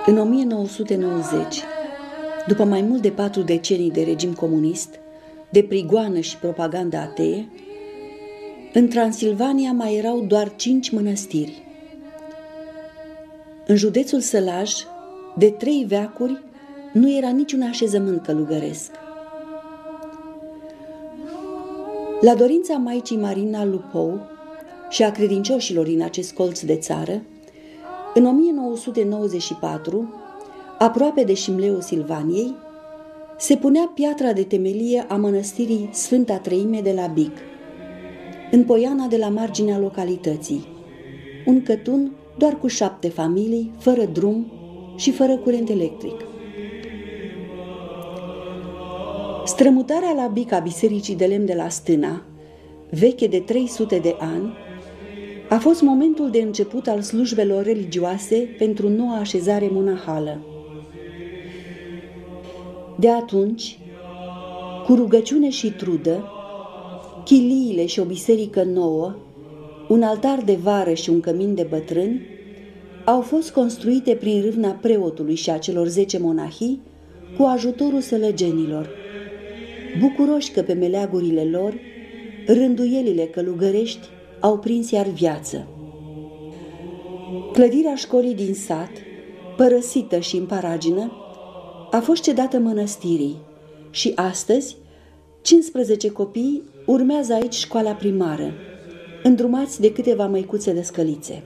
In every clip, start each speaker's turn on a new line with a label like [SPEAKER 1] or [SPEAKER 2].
[SPEAKER 1] În 1990, după mai mult de 4 decenii de regim comunist, de prigoană și propaganda atee, în Transilvania mai erau doar 5 mănăstiri. În județul Sălaj, de 3 veacuri, nu era niciun așezământ călugăresc. La dorința Maicii Marina Lupou și a credincioșilor din acest colț de țară, în 1994, aproape de șimleul Silvaniei, se punea piatra de temelie a mănăstirii Sfânta Treime de la Big, în poiana de la marginea localității, un cătun doar cu 7 familii, fără drum și fără curent electric. Strămutarea la Big a bisericii de lemn de la Stâna, veche de 300 de ani, a fost momentul de început al slujbelor religioase pentru noua așezare monahală. De atunci, cu rugăciune și trudă, chiliile și o biserică nouă, un altar de vară și un cămin de bătrâni, au fost construite prin râvna preotului și a celor 10 monahii cu ajutorul sălăgenilor, bucuroși că pe meleagurile lor rânduielile călugărești au prins iar viață. Clădirea școlii din sat, părăsită și în paragină, a fost cedată mănăstirii și astăzi 15 copii urmează aici școala primară, îndrumați de câteva măicuțe de scălițe.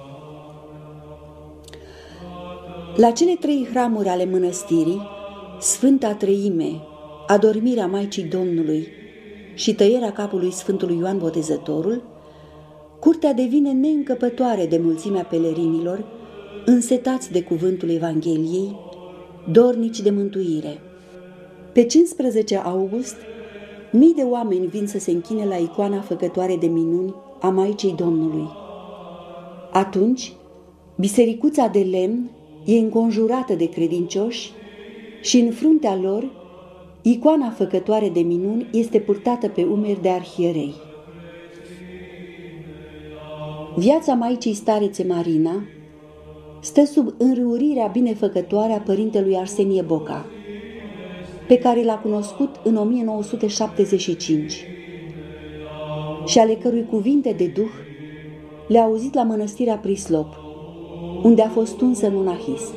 [SPEAKER 1] La cele 3 hramuri ale mănăstirii, Sfânta Treime, adormirea Maicii Domnului și tăierea capului Sfântului Ioan Botezătorul, curtea devine neîncăpătoare de mulțimea pelerinilor, însetați de cuvântul Evangheliei, dornici de mântuire. Pe 15 august, mii de oameni vin să se închine la icoana făcătoare de minuni a Maicii Domnului. Atunci, bisericuța de lemn e înconjurată de credincioși și în fruntea lor, icoana făcătoare de minuni este purtată pe umeri de arhierei. Viața Maicii Starețe Marina stă sub înrăurirea binefăcătoare a părintelui Arsenie Boca, pe care l-a cunoscut în 1975 și ale cărui cuvinte de duh le-a auzit la mănăstirea Prislop, unde a fost unsă în monahism.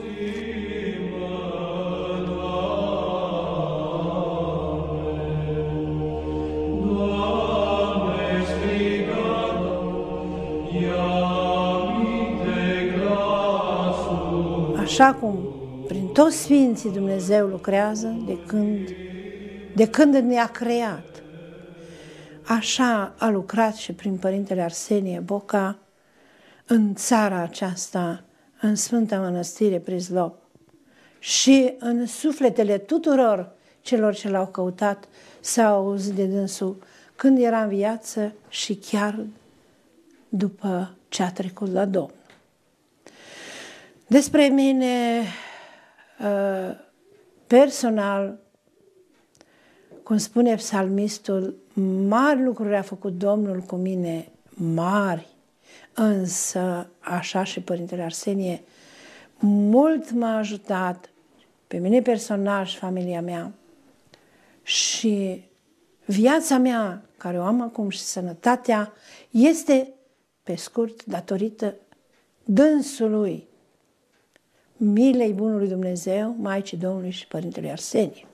[SPEAKER 2] Așa cum prin toți Sfinții Dumnezeu lucrează de când ne-a creat, așa a lucrat și prin Părintele Arsenie Boca în țara aceasta, în Sfânta Mănăstire Prislop și în sufletele tuturor celor ce l-au căutat s-au auzit de dânsul când era în viață și chiar după ce a trecut la Domnul. Despre mine, personal, cum spune psalmistul, mari lucruri a făcut Domnul cu mine, mari, însă, așa și Părintele Arsenie, mult m-a ajutat pe mine personal și familia mea și viața mea, care o am acum, și sănătatea, este, pe scurt, datorită dânsului, milei bunului Dumnezeu, Maicii Domnului și Părintele Arsenie.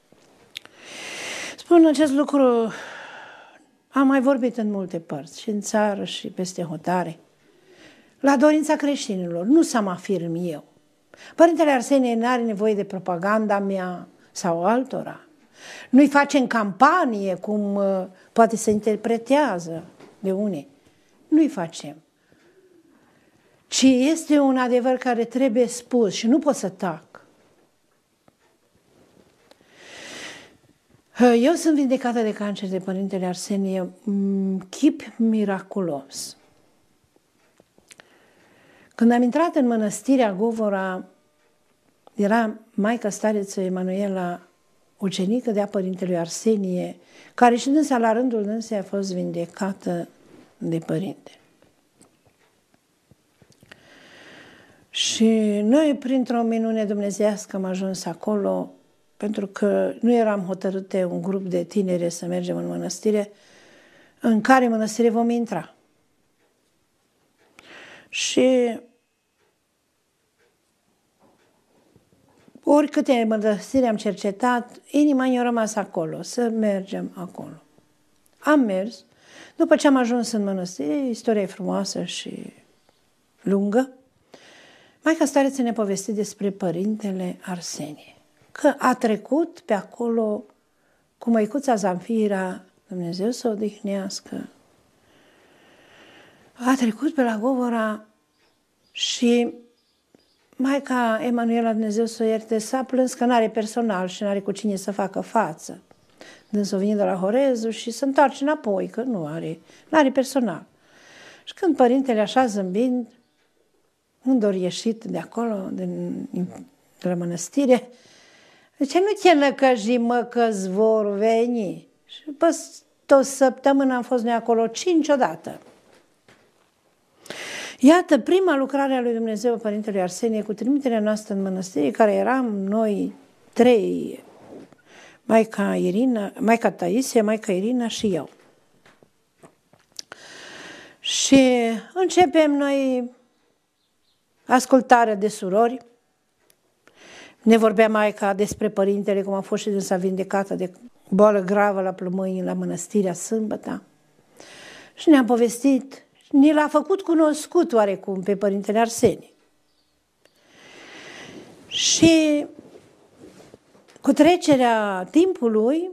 [SPEAKER 2] Spun acest lucru, am mai vorbit în multe părți, și în țară și peste hotare, la dorința creștinilor, nu să mă afirm eu. Părintele Arsenie nu are nevoie de propaganda mea sau altora. Nu-i facem campanie, cum poate se interpretează de unii. Nu-i facem. Ci este un adevăr care trebuie spus și nu pot să tac. Eu sunt vindecată de cancer de Părintele Arsenie, chip miraculos. Când am intrat în mănăstirea Govora, era Maica Stareță Emanuela, ucenică de a Părintelui Arsenie, care și dânsa la rândul dânsei a fost vindecată de Părinte. Și noi, printr-o minune dumnezeiască, am ajuns acolo, pentru că nu eram hotărâte un grup de tinere să mergem în mănăstire, în care mănăstire vom intra. Și oricâte mănăstiri am cercetat, inima mi-a rămas acolo, să mergem acolo. Am mers. După ce am ajuns în mănăstire, istoria e frumoasă și lungă, Maica Stareță ne povesti despre părintele Arsenie, că a trecut pe acolo cu măicuța Zamfira, Dumnezeu să o odihnească, a trecut pe la Govora și Maica Emanuela, Dumnezeu să o ierte, s-a plâns că n-are personal și n-are cu cine să facă față. Dânsul a venit de la Horezu și se întoarce înapoi, că nu are personal. Și când părintele așa zâmbind, unde ori ieșit de acolo, de la mănăstire, zice, nu te năcăji, mă, că-ți vor veni. Și pe o săptămână am fost noi acolo 5 odată. Iată, prima lucrare a lui Dumnezeu, Părintele Arsenie, cu trimiterea noastră în mănăstire, care eram noi 3, Maica Taisia, Maica Irina și eu. Și începem noi ascultarea de surori. Ne vorbea Maica despre părintele, cum a fost și dânsa vindecată de boală gravă la plămâni la mănăstirea Sâmbăta. Și ne-a povestit, ni l-a făcut cunoscut oarecum pe Părintele Arsenie. Și cu trecerea timpului,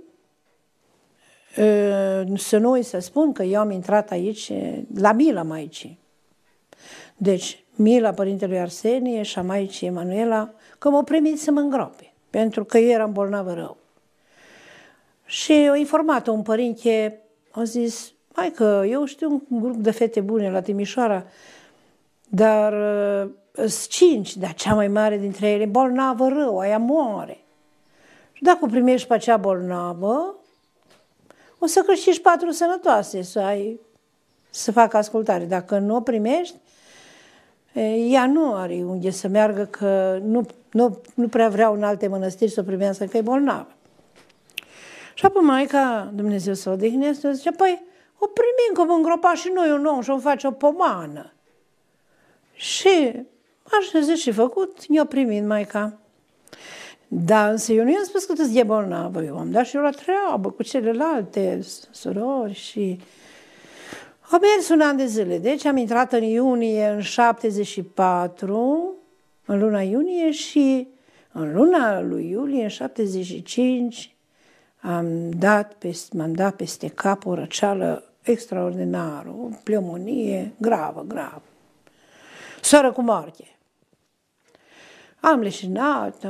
[SPEAKER 2] să nu uit să spun că eu am intrat aici la mila Maicii. Deci, mila Părintelui Arsenie și a Maicii Emanuela, că m-au primit să mă îngrope, pentru că eu eram bolnavă rău. Și a informat un părinte, a zis, Maică, eu știu un grup de fete bune la Timișoara, dar sunt 5, dar cea mai mare dintre ele bolnavă rău, aia moare. Și dacă o primești pe acea bolnavă, o să câștigi 4 sănătoase să facă ascultare. Dacă nu o primești, ea nu are unde să meargă, că nu prea vreau în alte mănăstiri să o primească, că e bolnavă. Și apoi Maica, Dumnezeu să o odihnească, zice, păi, o primim că vom îngropa și noi un om și o face o pomană. Și așa zis și făcut, i-o primit Maica. Da, însă eu nu i-am spus că tu-ți e bolnavă, eu am dat și eu la treabă cu celelalte surori și am mers un an de zile. Deci am intrat în iunie în 74, în luna iunie, și în luna lui iulie, în 75, m-am dat peste cap o răceală extraordinară, o pneumonie gravă. Soră cu moarte. Am leșinat,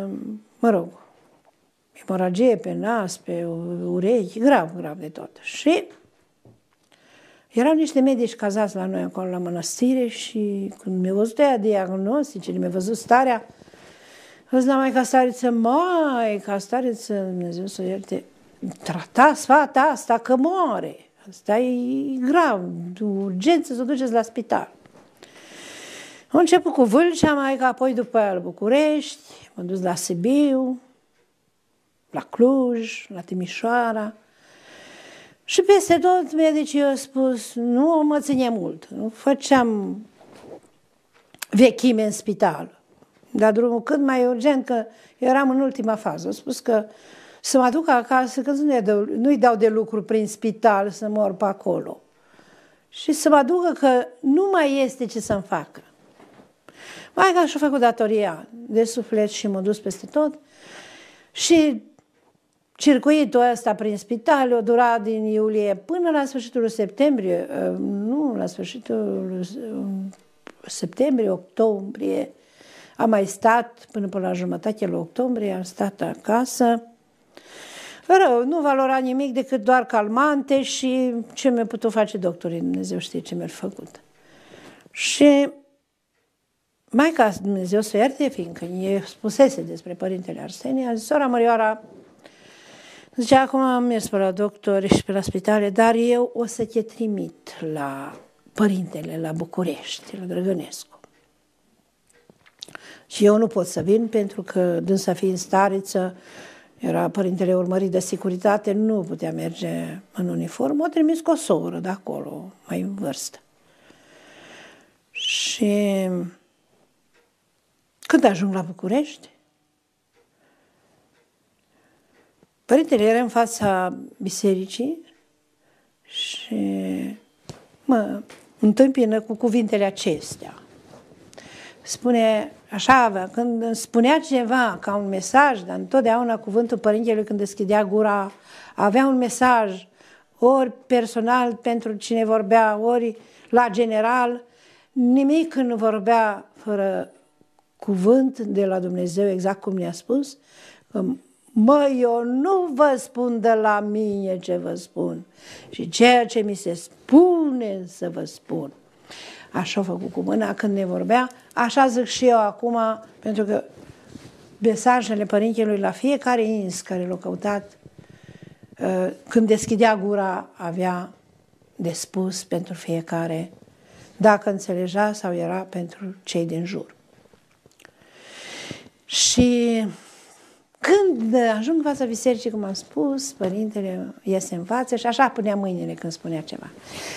[SPEAKER 2] hemoragie pe nas, pe urechi, grav de tot. Și erau niște medici cazați la noi acolo la mănăstire și când mi-a văzut ea diagnostice, mi-a văzut starea, a zis la Maica Stareță, Maica Stareță, Dumnezeu să o ierte, tratați fata asta că moare. Asta e grav, urgență să o duceți la spital. Am început cu Vâlcea, Maica, apoi după aia la București, m-am dus la Sibiu, la Cluj, la Timișoara. Și peste tot medicii au spus, nu mă ține mult, nu făceam vechime în spital. Dar drumul cât mai urgent, că eram în ultima fază. Au spus că să mă duc acasă, că nu-i dau de lucru prin spital să mor pe acolo. Și să mă ducă că nu mai este ce să-mi facă. Maica și-a făcut datoria de suflet și m-a dus peste tot. Și circuitul ăsta prin spital a durat din iulie până la sfârșitul septembrie, la sfârșitul septembrie, octombrie. Am mai stat până la jumătatea lui octombrie, am stat acasă. Rău, nu valora nimic decât doar calmante și ce mi-a putut face doctorii, Dumnezeu știe ce mi-a făcut. Și Maica, Dumnezeu să ierte, fiindcă îi spusese despre Părintele Arsenie, a zis, sora Mărioara, zicea, acum am mers pe la doctori și pe la spitale, dar eu o să te trimit la Părintele, la București, la Drăgănescu. Și eu nu pot să vin pentru că, dânsa fiind stariță, era părintele urmărit de securitate, nu putea merge în uniformă, a trimis cu o soră de acolo, mai în vârstă. Și când ajung la București, părintele era în fața bisericii și mă întâmpină cu cuvintele acestea. Spune așa, când îmi spunea cineva ca un mesaj, dar întotdeauna cuvântul părintelui când deschidea gura avea un mesaj, ori personal pentru cine vorbea, ori la general, nimic nu vorbea fără cuvânt de la Dumnezeu, exact cum ne-a spus, că eu nu vă spun de la mine ce vă spun, și ceea ce mi se spune să vă spun. Așa a făcut cu mâna când ne vorbea, așa zic și eu acum, pentru că mesajele părintelui la fiecare ins care l-a căutat, când deschidea gura, avea de spus pentru fiecare, dacă înțelegea sau era pentru cei din jur. Și când ajung în fața bisericii, cum am spus, părintele iese în față și așa punea mâinile când spunea ceva.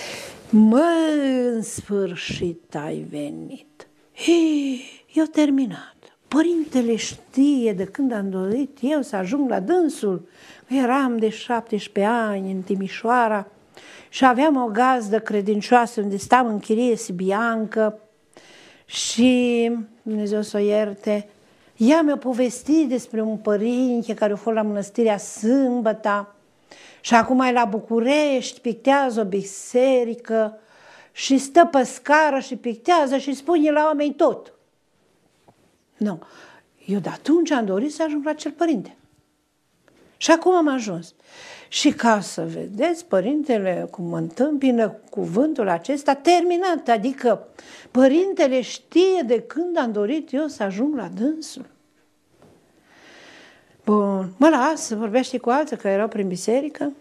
[SPEAKER 2] În sfârșit ai venit. Eu terminat. Părintele știe de când am dorit eu să ajung la dânsul. Eram de 17 ani în Timișoara și aveam o gazdă credincioasă unde stam în chirie sibiancă și, Dumnezeu să o ierte, ea mi-a povestit despre un părinte care a fost la Mănăstirea Sâmbăta și acum e la București, pictează o biserică și stă pe scară și pictează și spune la oameni tot. Nu. Eu de atunci am dorit să ajung la acel părinte. Și acum am ajuns. Și ca să vedeți, părintele cum mă întâmpină cuvântul acesta terminat, adică părintele știe de când am dorit eu să ajung la dânsul. Bun, mă las, vorbește cu alții care erau prin biserică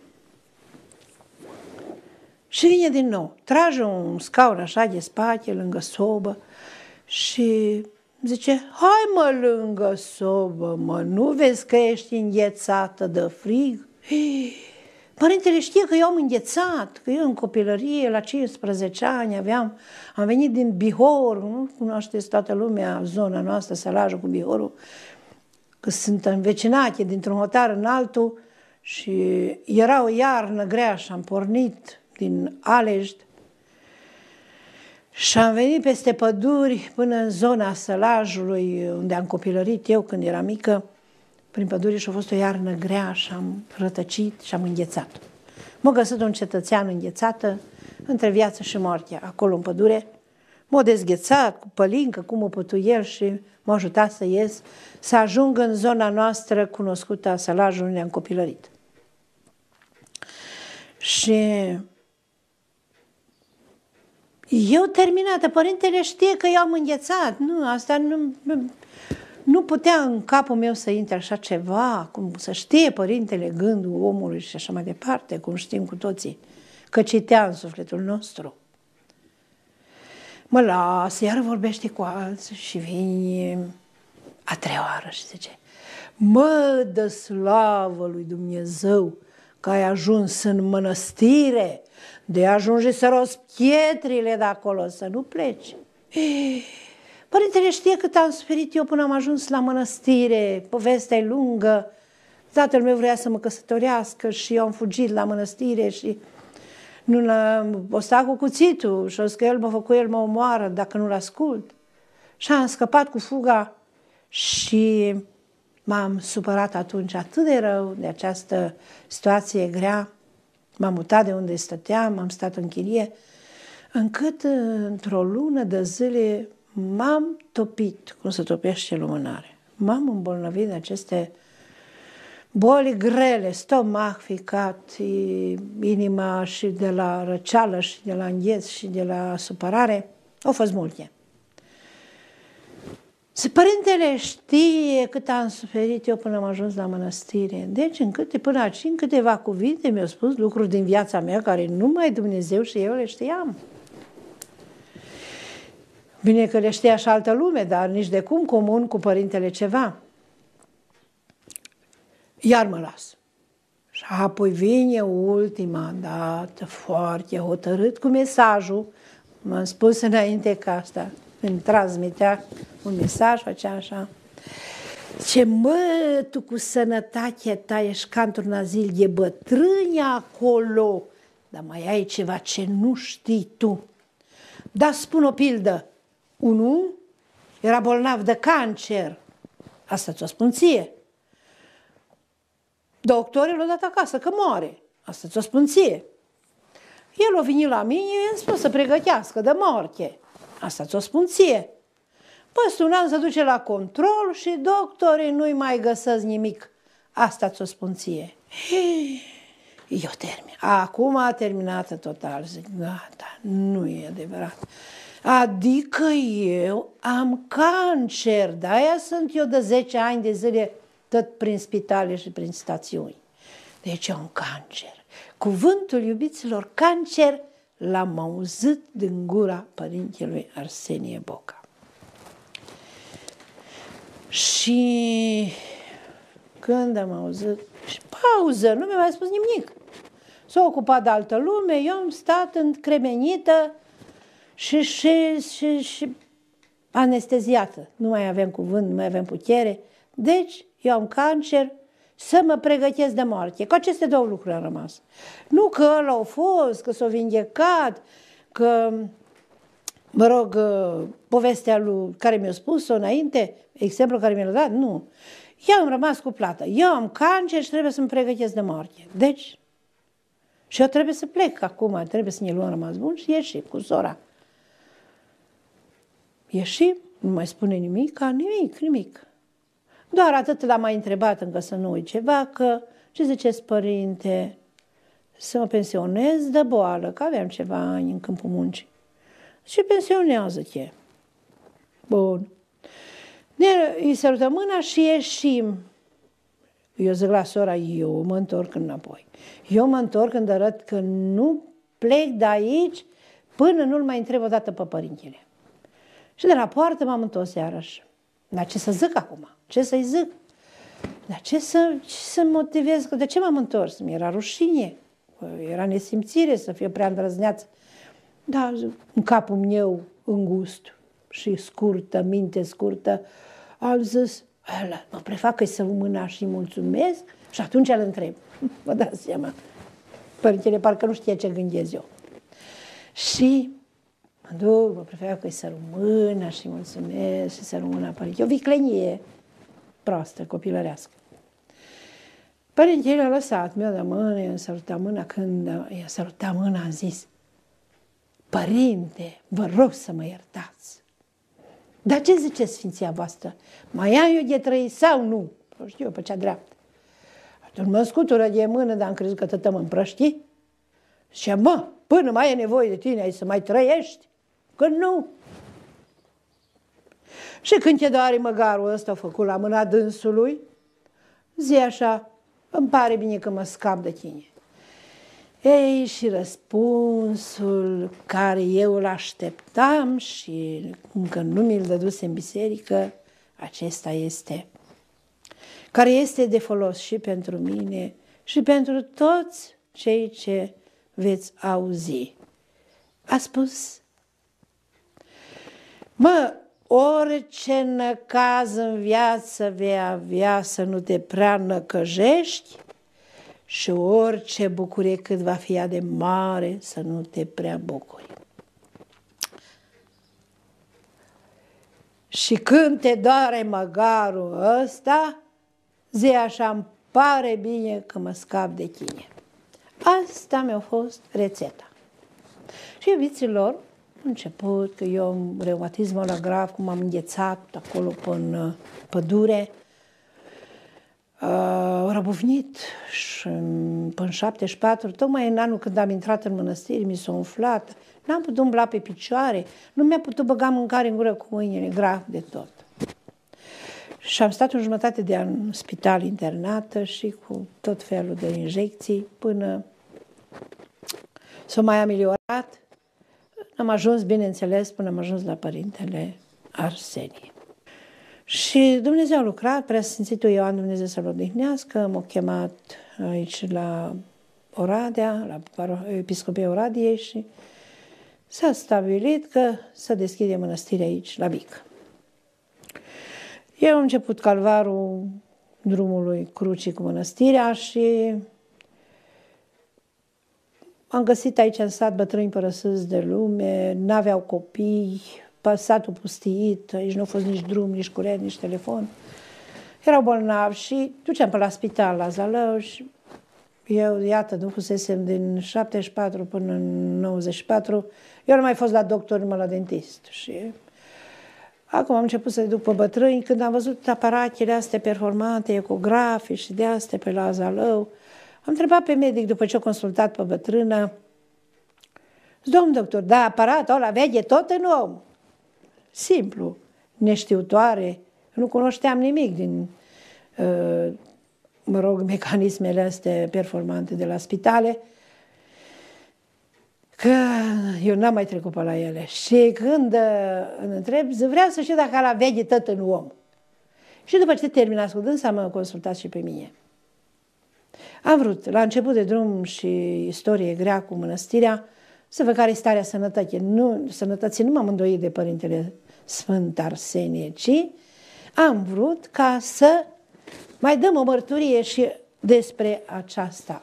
[SPEAKER 2] și vine din nou, trage un scaun așa de spate lângă sobă și zice, hai mă lângă sobă, mă, nu vezi că ești înghețată de frig? Părintele știe că eu am înghețat, că eu în copilărie, la 15 ani, am venit din Bihor, nu cunoașteți toată lumea zona noastră, Sălajul cu Bihorul, că sunt învecinate dintr-un hotar în altul și era o iarnă grea și am pornit din Alejd și am venit peste păduri până în zona Sălajului, unde am copilărit eu când eram mică, prin pădure și a fost o iarnă grea și am rătăcit și am înghețat. M-a găsit un cetățean înghețată între viață și moarte, acolo în pădure. M-a dezghețat cu pălincă, cum a putut el și m-a ajutat să ies, să ajung în zona noastră cunoscută a Sălajului, unde am copilărit. Și eu terminată, părintele știe că eu am înghețat. Nu, asta nu putea în capul meu să intre așa ceva, cum să știe părintele gândul omului și așa mai departe, cum știm cu toții, că citea în sufletul nostru. Mă las, iar vorbește cu alții și vine a treia oară și zice, mă, dă slavă lui Dumnezeu că ai ajuns în mănăstire, de ajunge să roți pietrile de acolo, să nu pleci. Părintele știe cât am suferit eu până am ajuns la mănăstire, povestea e lungă, tatăl meu vrea să mă căsătorească și eu am fugit la mănăstire și o sta cu cuțitul și o zis că el mă omoară dacă nu-l ascult. Și am scăpat cu fuga și m-am supărat atunci atât de rău de această situație grea. M-am mutat de unde stăteam, am stat în chirie, încât într-o lună de zile m-am topit, cum se topește lumânare. M-am îmbolnăvit de aceste boli grele, stomac ficat, inima și de la răceală și de la îngheț și de la supărare. Au fost multe. Părintele știe cât am suferit eu până am ajuns la mănăstire. Deci până aici, în câteva cuvinte mi-au spus lucruri din viața mea care numai Dumnezeu și eu le știam. Bine că le știa și altă lume, dar nici de cum comun cu părintele ceva. Iar mă las. Și apoi vine ultima dată, foarte hotărât, cu mesajul. M-am spus înainte că asta îmi transmitea un mesaj, făcea așa. Ce mă, tu cu sănătatea ta ești ca într-un azil de bătrâni acolo, dar mai ai ceva ce nu știi tu. Dar spun o pildă. Unul era bolnav de cancer. Asta ți-o spun ție. Doctorul l-a dat acasă că moare. Asta ți-o spun ție. El a venit la mine, i-a spus să pregătească de moarte. Asta ți-o spun ție. Peste un an se duce la control și doctorii nu-i mai găsesc nimic. Asta ți-o spun ție. Eu termin. Acum a terminat total. Zic, gata, nu e adevărat. Adică eu am cancer, de-aia sunt eu de 10 ani de zile tot prin spitale și prin stațiuni. Deci am cancer. Cuvântul, iubiților, cancer l-am auzit din gura părintelui Arsenie Boca. Și când am auzit, și pauză, nu mi-a mai spus nimic. S-a ocupat de altă lume, eu am stat încremenită și anesteziată. Nu mai aveam cuvânt, nu mai aveam putere. Deci, eu am cancer, să mă pregătesc de moarte. Cu aceste două lucruri am rămas. Nu că ăla a fost, că s-a vindecat, că, mă rog, povestea lui care mi-a spus-o înainte, exemplul care mi-l-a dat, nu. Eu am rămas cu plată. Eu am cancer și trebuie să-mi pregătesc de moarte. Deci, și eu trebuie să plec acum, trebuie să ne luăm rămas bun și ieșim cu sora. Ieșim, nu mai spune nimic, nimic. Doar atât l-am mai întrebat încă să nu uit ceva, că ce ziceți, părinte, să mă pensionez de boală, că aveam ceva ani în câmpul muncii. Și pensionează-te. Bun. Îi sărutăm mâna și ieșim. Eu zic la sora, eu mă întorc înapoi. Eu mă întorc când arăt că nu plec de aici până nu-l mai întreb odată pe părintele. Și de la poartă m-am întors iarăși. Dar ce să zic acum? Ce să-i zic? Dar ce să motivez? De ce m-am întors? Mi-era rușine. Era nesimțire să fie prea îndrăzneață. Dar în capul meu îngust și scurtă, minte scurtă, am zis, mă prefac că-i să mâna și mulțumesc și atunci îl întreb. Vă dați seama. Părintele parcă nu știe ce gândesc eu. Și mă duc, mă prefac că-i să mâna și mulțumesc și să mâna părinte. O viclenie proastă, copilărească. Părintele a lăsat, mi-a dat mână, i-a sărutat mâna. Când i-a sărutat mâna, am zis, părinte, vă rog să mă iertați. Dar ce ziceți, Sfinția voastră? Mai am eu de trăit sau nu? O știu eu pe cea dreaptă. Atunci mă scutură de mână, dar am crezut că tătă mă împrăști. Și mă, până mai e nevoie de tine, ai să mai trăiești? Că nu. Și când te doare măgarul ăsta, a făcut la mâna dânsului, zi așa, îmi pare bine că mă scap de tine. Ei, și răspunsul care eu îl așteptam și încă nu mi-l dăduse în biserică, acesta este, care este de folos și pentru mine și pentru toți cei ce veți auzi. A spus, mă, orice năcaz în viață vei avea să nu te prea năcăjești și orice bucurie cât va fi ea de mare să nu te prea bucuri. Și când te doare măgarul ăsta, zi așa, îmi pare bine că mă scap de tine. Asta mi-a fost rețeta. Și iubiților, început că eu am reumatismul la grav, cum am înghețat acolo în pădure, au răbufnit și până 74, tocmai în anul când am intrat în mănăstire, mi s-a umflat, n-am putut umbla pe picioare, nu mi-a putut băga mâncare în gură cu mâinile, grav de tot. Și am stat în jumătate de an în spital internată și cu tot felul de injecții până s-a mai ameliorat. Am ajuns, bineînțeles, până am ajuns la Părintele Arsenie. Și Dumnezeu a lucrat, Preasfințitul Ioan, Dumnezeu să-l odihnească, m-a chemat aici la Oradea, la Episcopia Oradiei și s-a stabilit că să deschide mănăstirea aici, la Vic. Eu am început calvarul drumului crucii cu mănăstirea și am găsit aici în sat bătrâni părăsiți de lume, n-aveau copii, satul pustiit, aici nu a fost nici drum, nici curent, nici telefon. Erau bolnavi și duceam pe la spital la Zalău și eu, iată, nu fusesem din 74 până în 94, eu nu mai fost la doctor, numai la dentist. Și acum am început să-i duc pe bătrâni, când am văzut aparatele astea performante, ecografe și de astea pe la Zalău, am întrebat pe medic după ce a consultat pe bătrână, domn doctor, da, aparatul ăla vede tot în om. Simplu, neștiutoare, nu cunoșteam nimic din, mecanismele astea performante de la spitale, că eu n-am mai trecut pe la ele. Și când îmi întreb, vreau să știu dacă ăla vede tot în om. Și după ce terminați cu dânsa, m-a consultat și pe mine. Am vrut, la început de drum și istorie grea cu mănăstirea, să văd care e starea sănătății. Nu m-am îndoit de Părintele Sfânt Arsenie, ci am vrut ca să mai dăm o mărturie și despre aceasta.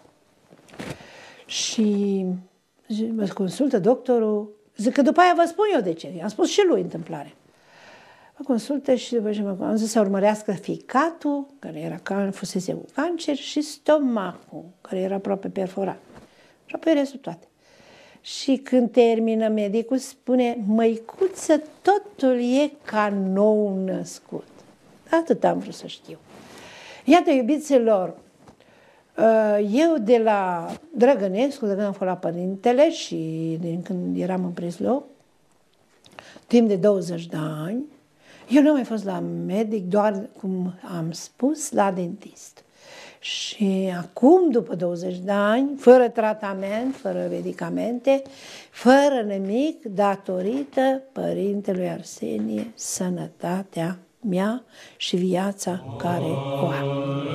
[SPEAKER 2] Și mă consultă doctorul, zic că după aia vă spun eu de ce. Am spus și lui întâmplare. Mă consultă și după ce am zis să urmărească ficatul, care fusese cu cancer, și stomacul, care era aproape perforat. Și apoi restul toate. Și când termină medicul, spune, măicuță, totul e ca nou născut. Atât am vrut să știu. Iată, iubiților, eu de la Drăgănescu, de când am fost la Părintele și din când eram în Prislop, timp de 20 de ani, eu nu am mai fost la medic, doar, cum am spus, la dentist. Și acum, după 20 de ani, fără tratament, fără medicamente, fără nimic, datorită Părintelui Arsenie, sănătatea mea și viața care o am.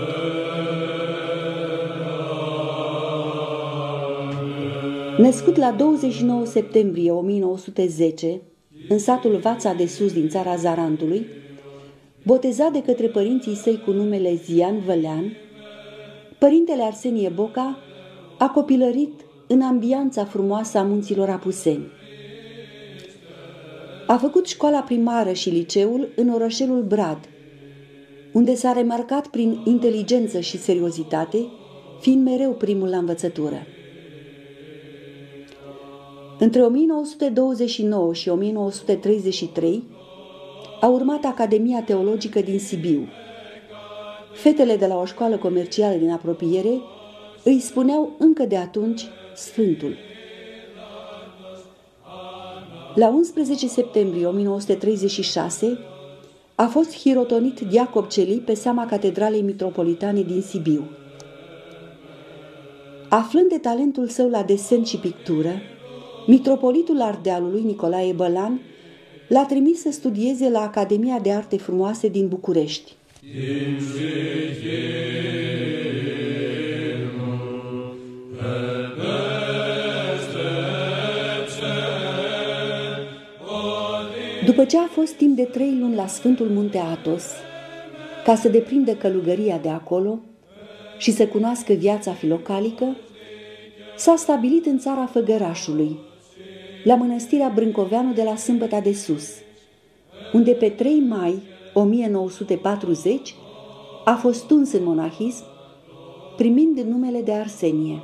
[SPEAKER 1] Născut la 29 septembrie 1910, în satul Vața de Sus din țara Zarandului, botezat de către părinții săi cu numele Zian Vălean, Părintele Arsenie Boca a copilărit în ambianța frumoasă a munților Apuseni. A făcut școala primară și liceul în orășelul Brad, unde s-a remarcat prin inteligență și seriozitate, fiind mereu primul la învățătură. Între 1929 și 1933 a urmat Academia Teologică din Sibiu. Fetele de la o școală comercială din apropiere îi spuneau încă de atunci Sfântul. La 11 septembrie 1936 a fost hirotonit diacon Celi pe seama Catedralei Mitropolitane din Sibiu. Aflând de talentul său la desen și pictură, mitropolitul Ardealului Nicolae Bălan l-a trimis să studieze la Academia de Arte Frumoase din București. După ce a fost timp de 3 luni la Sfântul Munte Athos, ca să deprindă călugăria de acolo și să cunoască viața filocalică, s-a stabilit în țara Făgărașului, la mănăstirea Brâncoveanu de la Sâmbăta de Sus, unde pe 3 mai 1940 a fost tuns în monahism, primind numele de Arsenie.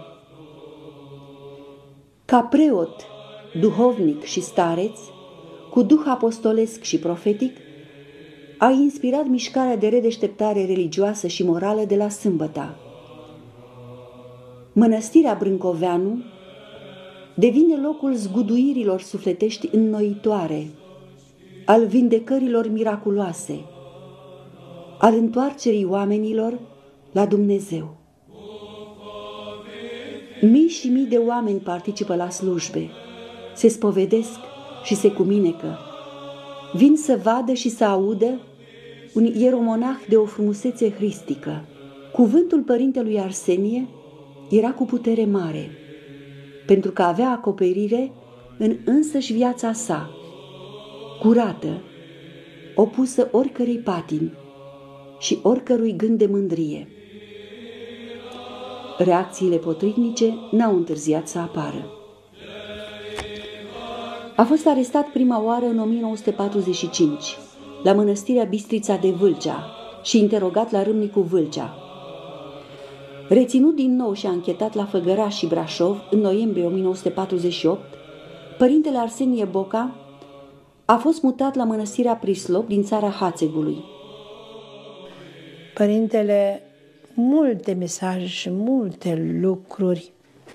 [SPEAKER 1] Ca preot, duhovnic și stareț, cu duh apostolesc și profetic, a inspirat mișcarea de redeșteptare religioasă și morală de la Sâmbăta. Mănăstirea Brâncoveanu devine locul zguduirilor sufletești înnoitoare, al vindecărilor miraculoase, al întoarcerii oamenilor la Dumnezeu. Mii și mii de oameni participă la slujbe, se spovedesc și se cuminecă. Vin să vadă și să audă un ieromonah de o frumusețe hristică. Cuvântul părintelui Arsenie era cu putere mare, pentru că avea acoperire în însăși viața sa, curată, opusă oricărei patimi și oricărui gând de mândrie. Reacțiile potrivnice n-au întârziat să apară. A fost arestat prima oară în 1945, la mănăstirea Bistrița de Vâlcea și interogat la Râmnicu Vâlcea. Reținut din nou și anchetat la Făgăraș și Brașov în noiembrie 1948, părintele Arsenie Boca a fost mutat la mănăstirea Prislop din țara Hațegului.
[SPEAKER 2] Părintele, multe mesaje și multe lucruri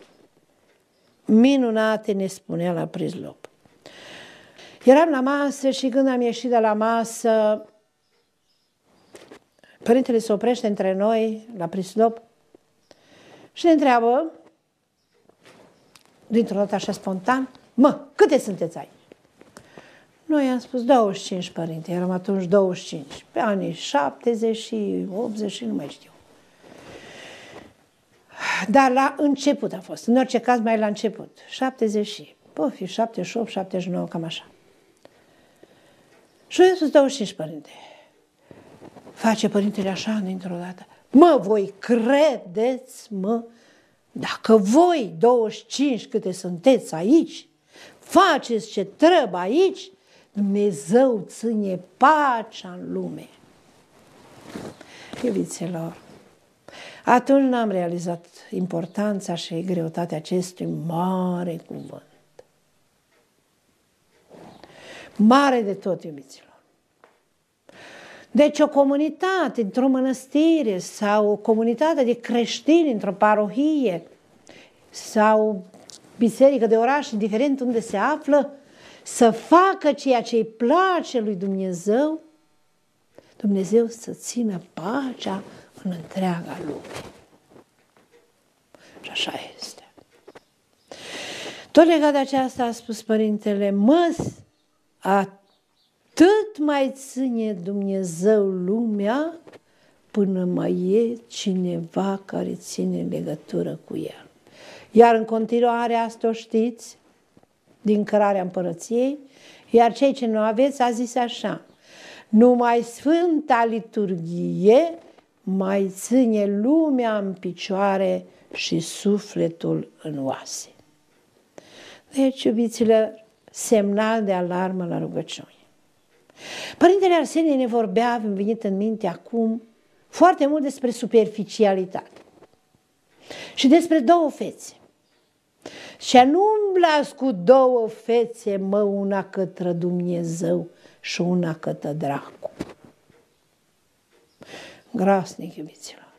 [SPEAKER 2] minunate ne spunea la Prislop. Eram la masă și când am ieșit de la masă, părintele se oprește între noi la Prislop și ne întreabă, dintr-o dată așa spontan, câte sunteți aici? Noi am spus 25, părinte, eram atunci 25, pe anii 70 și 80 și nu mai știu. Dar la început a fost, în orice caz mai la început, 70 și, 78, 79, cam așa. Și eu am spus 25, părinte. Face părintele așa dintr-o dată. Voi credeți, dacă voi 25 câte sunteți aici, faceți ce trebuie aici, Dumnezeu ține pacea în lume. Iubiților, atunci n-am realizat importanța și greutatea acestui mare cuvânt. Mare de tot, iubiților. Deci o comunitate într-o mănăstire sau o comunitate de creștini într-o parohie sau biserică de oraș, indiferent unde se află, să facă ceea ce îi place lui Dumnezeu, Dumnezeu să țină pacea în întreaga lume. Și așa este. Tot legat de aceasta a spus părintele, atât mai ține Dumnezeu lumea până mai e cineva care ține legătură cu el. Iar în continuare asta o știți, din cărarea împărăției, iar cei ce nu aveți a zis așa, numai Sfânta Liturghie mai ține lumea în picioare și sufletul în oase. Deci, iubiților, semnal de alarmă la rugăciune. Părintele Arsenie ne vorbea, am venit în minte acum, foarte mult despre superficialitate și despre două fețe. Și nu umblați cu două fețe, una către Dumnezeu și una către dracu. Grasnic, iubiților.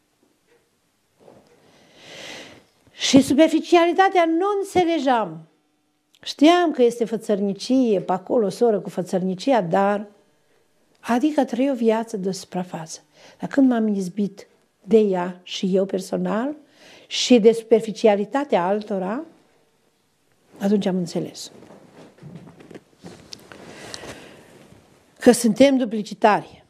[SPEAKER 2] Și superficialitatea nu înțelegeam. Știam că este fățărnicie, pe acolo soră cu fățărnicia, dar adică trăi o viață de suprafață. Dar când m-am izbit de ea și eu personal și de superficialitatea altora, atunci am înțeles că suntem duplicitari.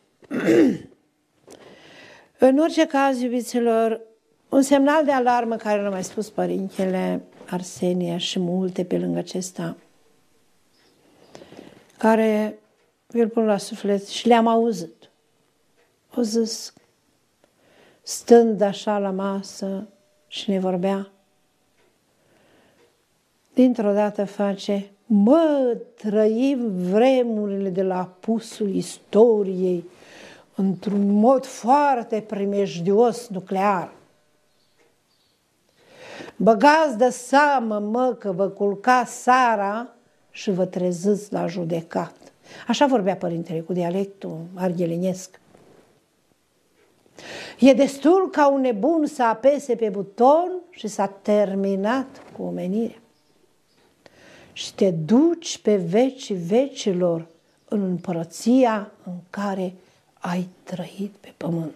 [SPEAKER 2] În orice caz, iubiților, un semnal de alarmă care l-a mai spus părintele Arsenie și multe pe lângă acesta, care îl pun la suflet și le-am auzit. Au zis, stând așa la masă și ne vorbea, dintr-o dată face, trăim vremurile de la apusul istoriei într-un mod foarte primejdios nuclear. Băgați de seamă, că vă culca seara și vă treziți la judecat. Așa vorbea părintele cu dialectul arghelinesc. E destul ca un nebun să apese pe buton și s-a terminat cu omenirea. Și te duci pe vecii vecilor în împărăția în care ai trăit pe pământ.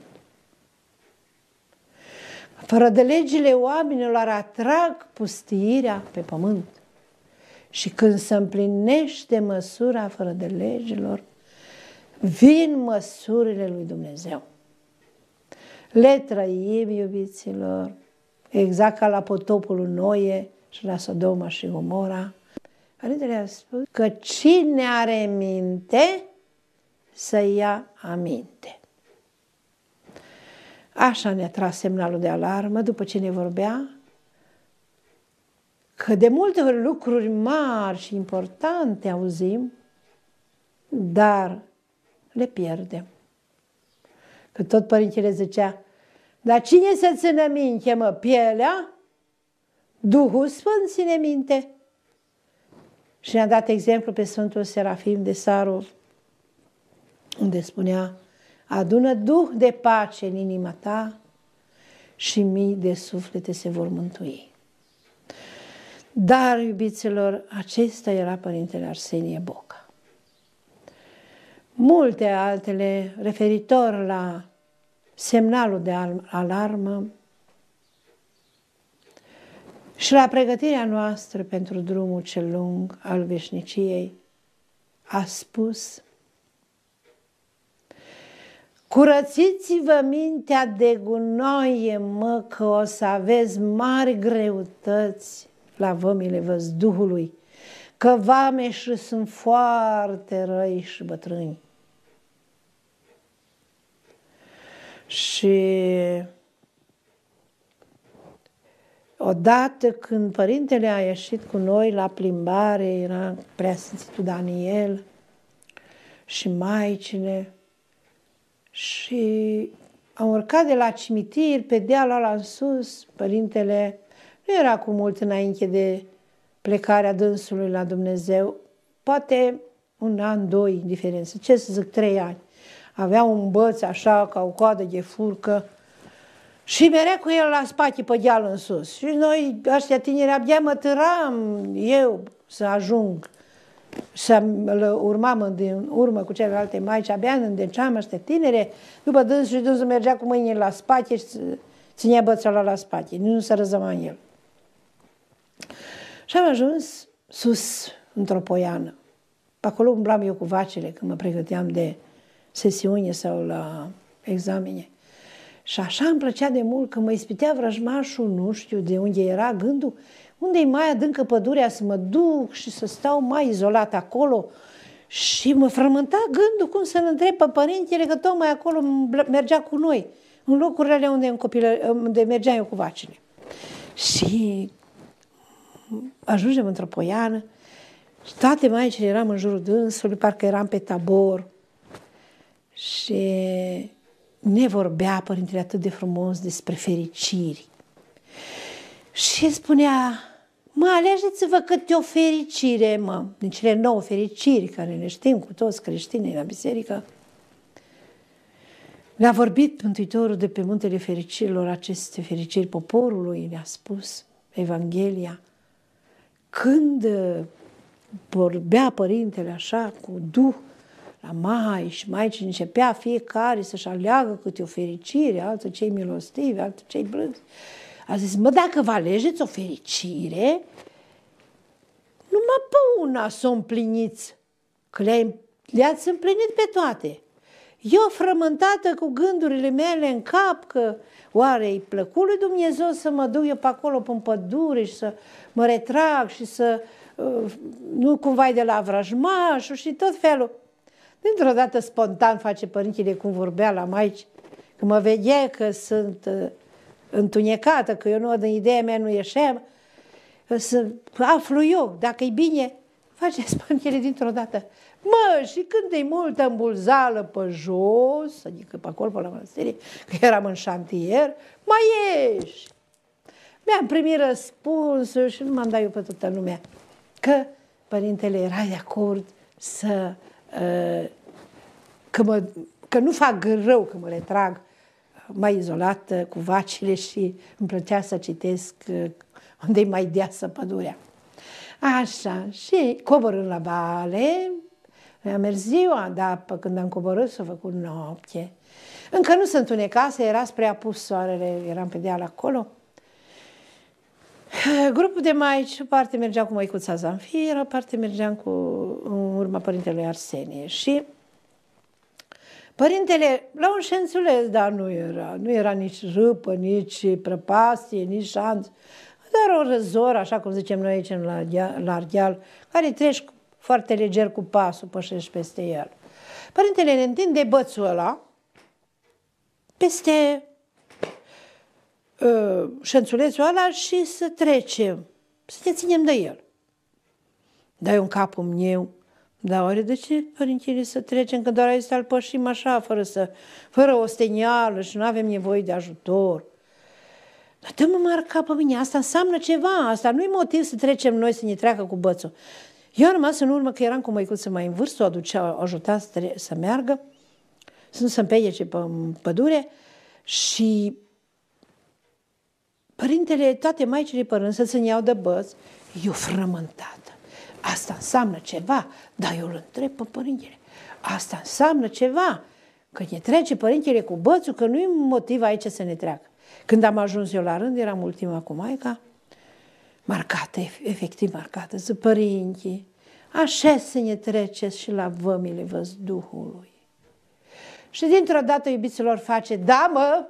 [SPEAKER 2] Fără de legile oamenilor atrag pustiirea pe pământ Și când se împlinește măsura fără de legilor, vin măsurile lui Dumnezeu. Le trăim, iubiților, exact ca la potopul lui Noe și la Sodoma și Gomora. Părintele a spus că cine are minte să ia aminte. Așa ne-a tras semnalul de alarmă după ce ne vorbea că de multe ori lucruri mari și importante auzim, dar le pierdem. Că tot părintele zicea, dar cine să țină minte, mă, pielea? Duhul Sfânt ține minte. Și ne-a dat exemplu pe Sfântul Serafim de Sarov, unde spunea, adună duh de pace în inima ta și mii de suflete se vor mântui. Dar, iubiților, acesta era Părintele Arsenie Boca. Multe altele referitor la semnalul de alarmă și la pregătirea noastră pentru drumul cel lung al veșniciei, a spus: curățiți-vă mintea de gunoaie, mă, că o să aveți mari greutăți la vămile văzduhului, că vameșii sunt foarte răi și bătrâni. Și odată când Părintele a ieșit cu noi la plimbare, era Preasfințitul Daniel și maicile, și am urcat de la cimitir pe dealul ăla în sus. Părintele nu era cu mult înainte de plecarea dânsului la Dumnezeu, poate un an, doi diferență, ce să zic, 3 ani. Avea un băț așa, ca o coadă de furcă, și mereu cu el la spate pe deal în sus. Și noi, ăștia tineri, abia mă târam eu să ajung, să urmam din urmă cu celelalte maici, abia îndeceam ăștia tinere, după dânsul și dânsul mergea cu mâinile la spate și ținea bățul ăla la spate, nu se răzăma în el. Și am ajuns sus, într-o poiană. Pe acolo umblam eu cu vacile când mă pregăteam de sesiune sau la examene. Și așa îmi plăcea de mult că mă ispitea vrăjmașul, nu știu de unde era gândul, unde-i mai adâncă pădurea, să mă duc și să stau mai izolat acolo. Și mă frământa gândul cum să-l întreb pe părintele, că tocmai acolo mergea cu noi, în locurile unde mergeam eu cu vacile. Și ajungem într-o poiană și toate maicile eram în jurul dânsului, parcă eram pe tabor. Și ne vorbea Părintele atât de frumos despre fericiri. Și spunea, mă, alegeți-vă câte o fericire, mă, din cele 9 fericiri care le știm cu toți creștinii la biserică. Le-a vorbit Mântuitorul de pe Muntele Fericirilor, aceste fericiri poporului, le-a spus Evanghelia. Când vorbea Părintele așa cu Duh la mai și maici, începea fiecare să-și aleagă câte o fericire, alții cei milostivi, alții cei blânzi. A zis, mă, dacă vă alegeți o fericire, numai pe una să o împliniți, că le-ați împlinit pe toate. Eu, frământată cu gândurile mele în cap, că oare îi plăcut lui Dumnezeu să mă duc eu pe acolo, pe pădure și să mă retrag și să nu cumva de la vrăjmașul și tot felul. Dintr-o dată, spontan, face Părintele cum vorbea la maici, că mă vedea că sunt întunecată, că eu nu, din ideea mea nu ieșeam, să aflu eu, dacă e bine, face Părintele dintr-o dată. Mă, și când e multă îmbulzală pe jos, adică pe acolo, pe la mănăstire, că eram în șantier, mai ieși. Mi-am primit răspunsul și nu m-am dat eu pe toată lumea, că Părintele era de acord să că nu fac rău că mă retrag mai izolată cu vacile și îmi plăcea să citesc unde-i mai deasă pădurea. Așa, și coborând la Bale, am mers ziua, dar când am coborât s-a făcut noapte. Încă nu se întunecase, era spre apus soarele, eram pe deal acolo. Grupul de maici, o parte mergeam cu măicuța Zanfira, o parte mergeam în urma părintelui Arsenie. Și părintele, la un șențuleț, dar nu era nici râpă, nici prăpastie, nici șanț, dar o răzor, așa cum zicem noi aici la Argheal, care treci foarte leger cu pasul, pășești peste el. Părintele ne întinde bățul ăla peste șențulețul ăla și să trecem, să ne ținem de el. Dar eu în capul meu, dar oare de ce, părintele, să trecem, că doar aici să-l pășim așa, fără ostenială și nu avem nevoie de ajutor? Dar dă-mă marca pe mine, asta înseamnă ceva, asta nu-i motiv să trecem noi să ne treacă cu bățul. Eu am rămas în urmă, că eram cu măicuță mai în vârstă, o ajuta să meargă, să nu se împeiece pe pădure și părintele, toate maicile părând să țineau de băț, eu frământată. Asta înseamnă ceva, dar eu îl întreb pe părintele. Asta înseamnă ceva, că ne trece părintele cu bățul, că nu-i motiv aici să ne treacă. Când am ajuns eu la rând, eram ultima cu maica, marcată, efectiv marcată, zic, părinte, așa să ne treceți și la vămile văzduhului. Și dintr-o dată, iubiților, face, da, mă,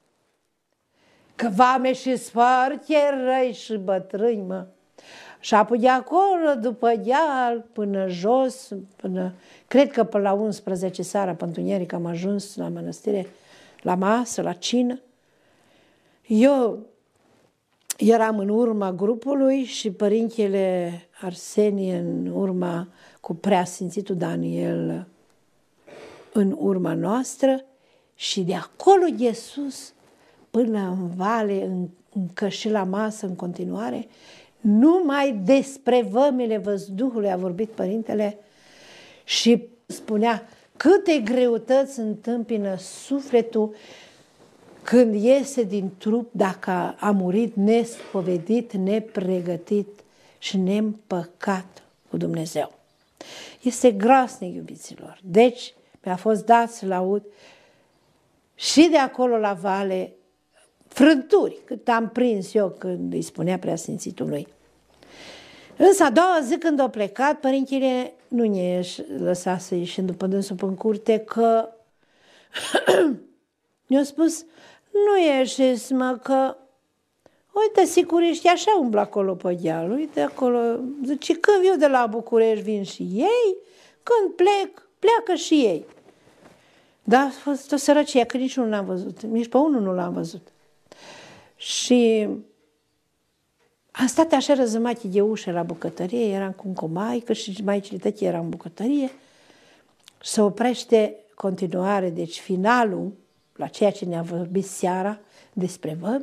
[SPEAKER 2] că vame și foarte răi și bătrâni, mă. Și apoi de acolo, după deal, până jos, cred că până la 11 seara, pe întuneric, am ajuns la mănăstire, la masă, la cină. Eu eram în urma grupului și părintele Arsenie în urma cu preasfințitul Daniel în urma noastră și de acolo de sus până în vale, încă și la masă în continuare, numai despre vămile văzduhului a vorbit părintele și spunea câte greutăți întâmpină sufletul când iese din trup dacă a murit nespovedit, nepregătit și neîmpăcat cu Dumnezeu. Este groasnic, iubiților. Deci mi-a fost dat să-l aud și de acolo la vale frânturi, cât am prins eu când îi spunea preasfințitului. Însă a doua zi când a plecat, părintele nu ne lăsa să ieșim după dânsul în curte, că ne-a spus, nu ieșiți, mă, că uite, sicuriști așa umblă acolo pe deal, uite acolo, zice, când eu de la București vin și ei, când plec, pleacă și ei. Dar a fost o sărăcie, că nici unul n-am văzut, nici pe unul nu l-am văzut. Și am stat așa răzămate de ușă la bucătărie, eram cu o maică și maicile tătii eram în bucătărie. Se oprește continuare, deci finalul, la ceea ce ne-a vorbit seara despre vămi,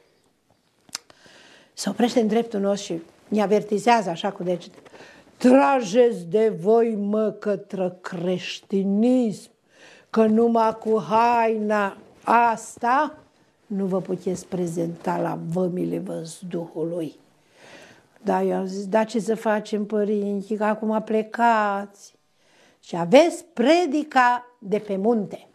[SPEAKER 2] se oprește în dreptul nostru și ne avertizează așa cu degetele. Trageți de voi, mă, către creștinism, că numai cu haina asta nu vă puteți prezenta la vămile văzduhului. Dar eu am zis, da, ce să facem, părinți, că acum plecați și aveți predica de pe munte.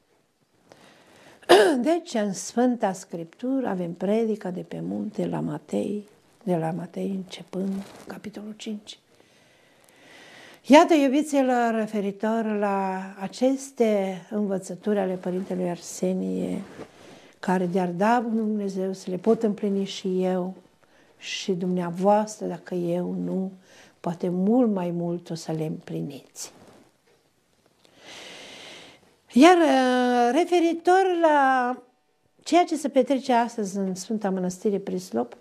[SPEAKER 2] Deci, în Sfânta Scriptură avem predica de pe munte la Matei, de la Matei începând capitolul 5. Iată, iubiților, referitor la aceste învățături ale Părintelui Arsenie, care de-ar da Dumnezeu să le pot împlini și eu și dumneavoastră, dacă eu nu, poate mult mai mult o să le împliniți. Iar referitor la ceea ce se petrece astăzi în Sfânta Mănăstire Prislop,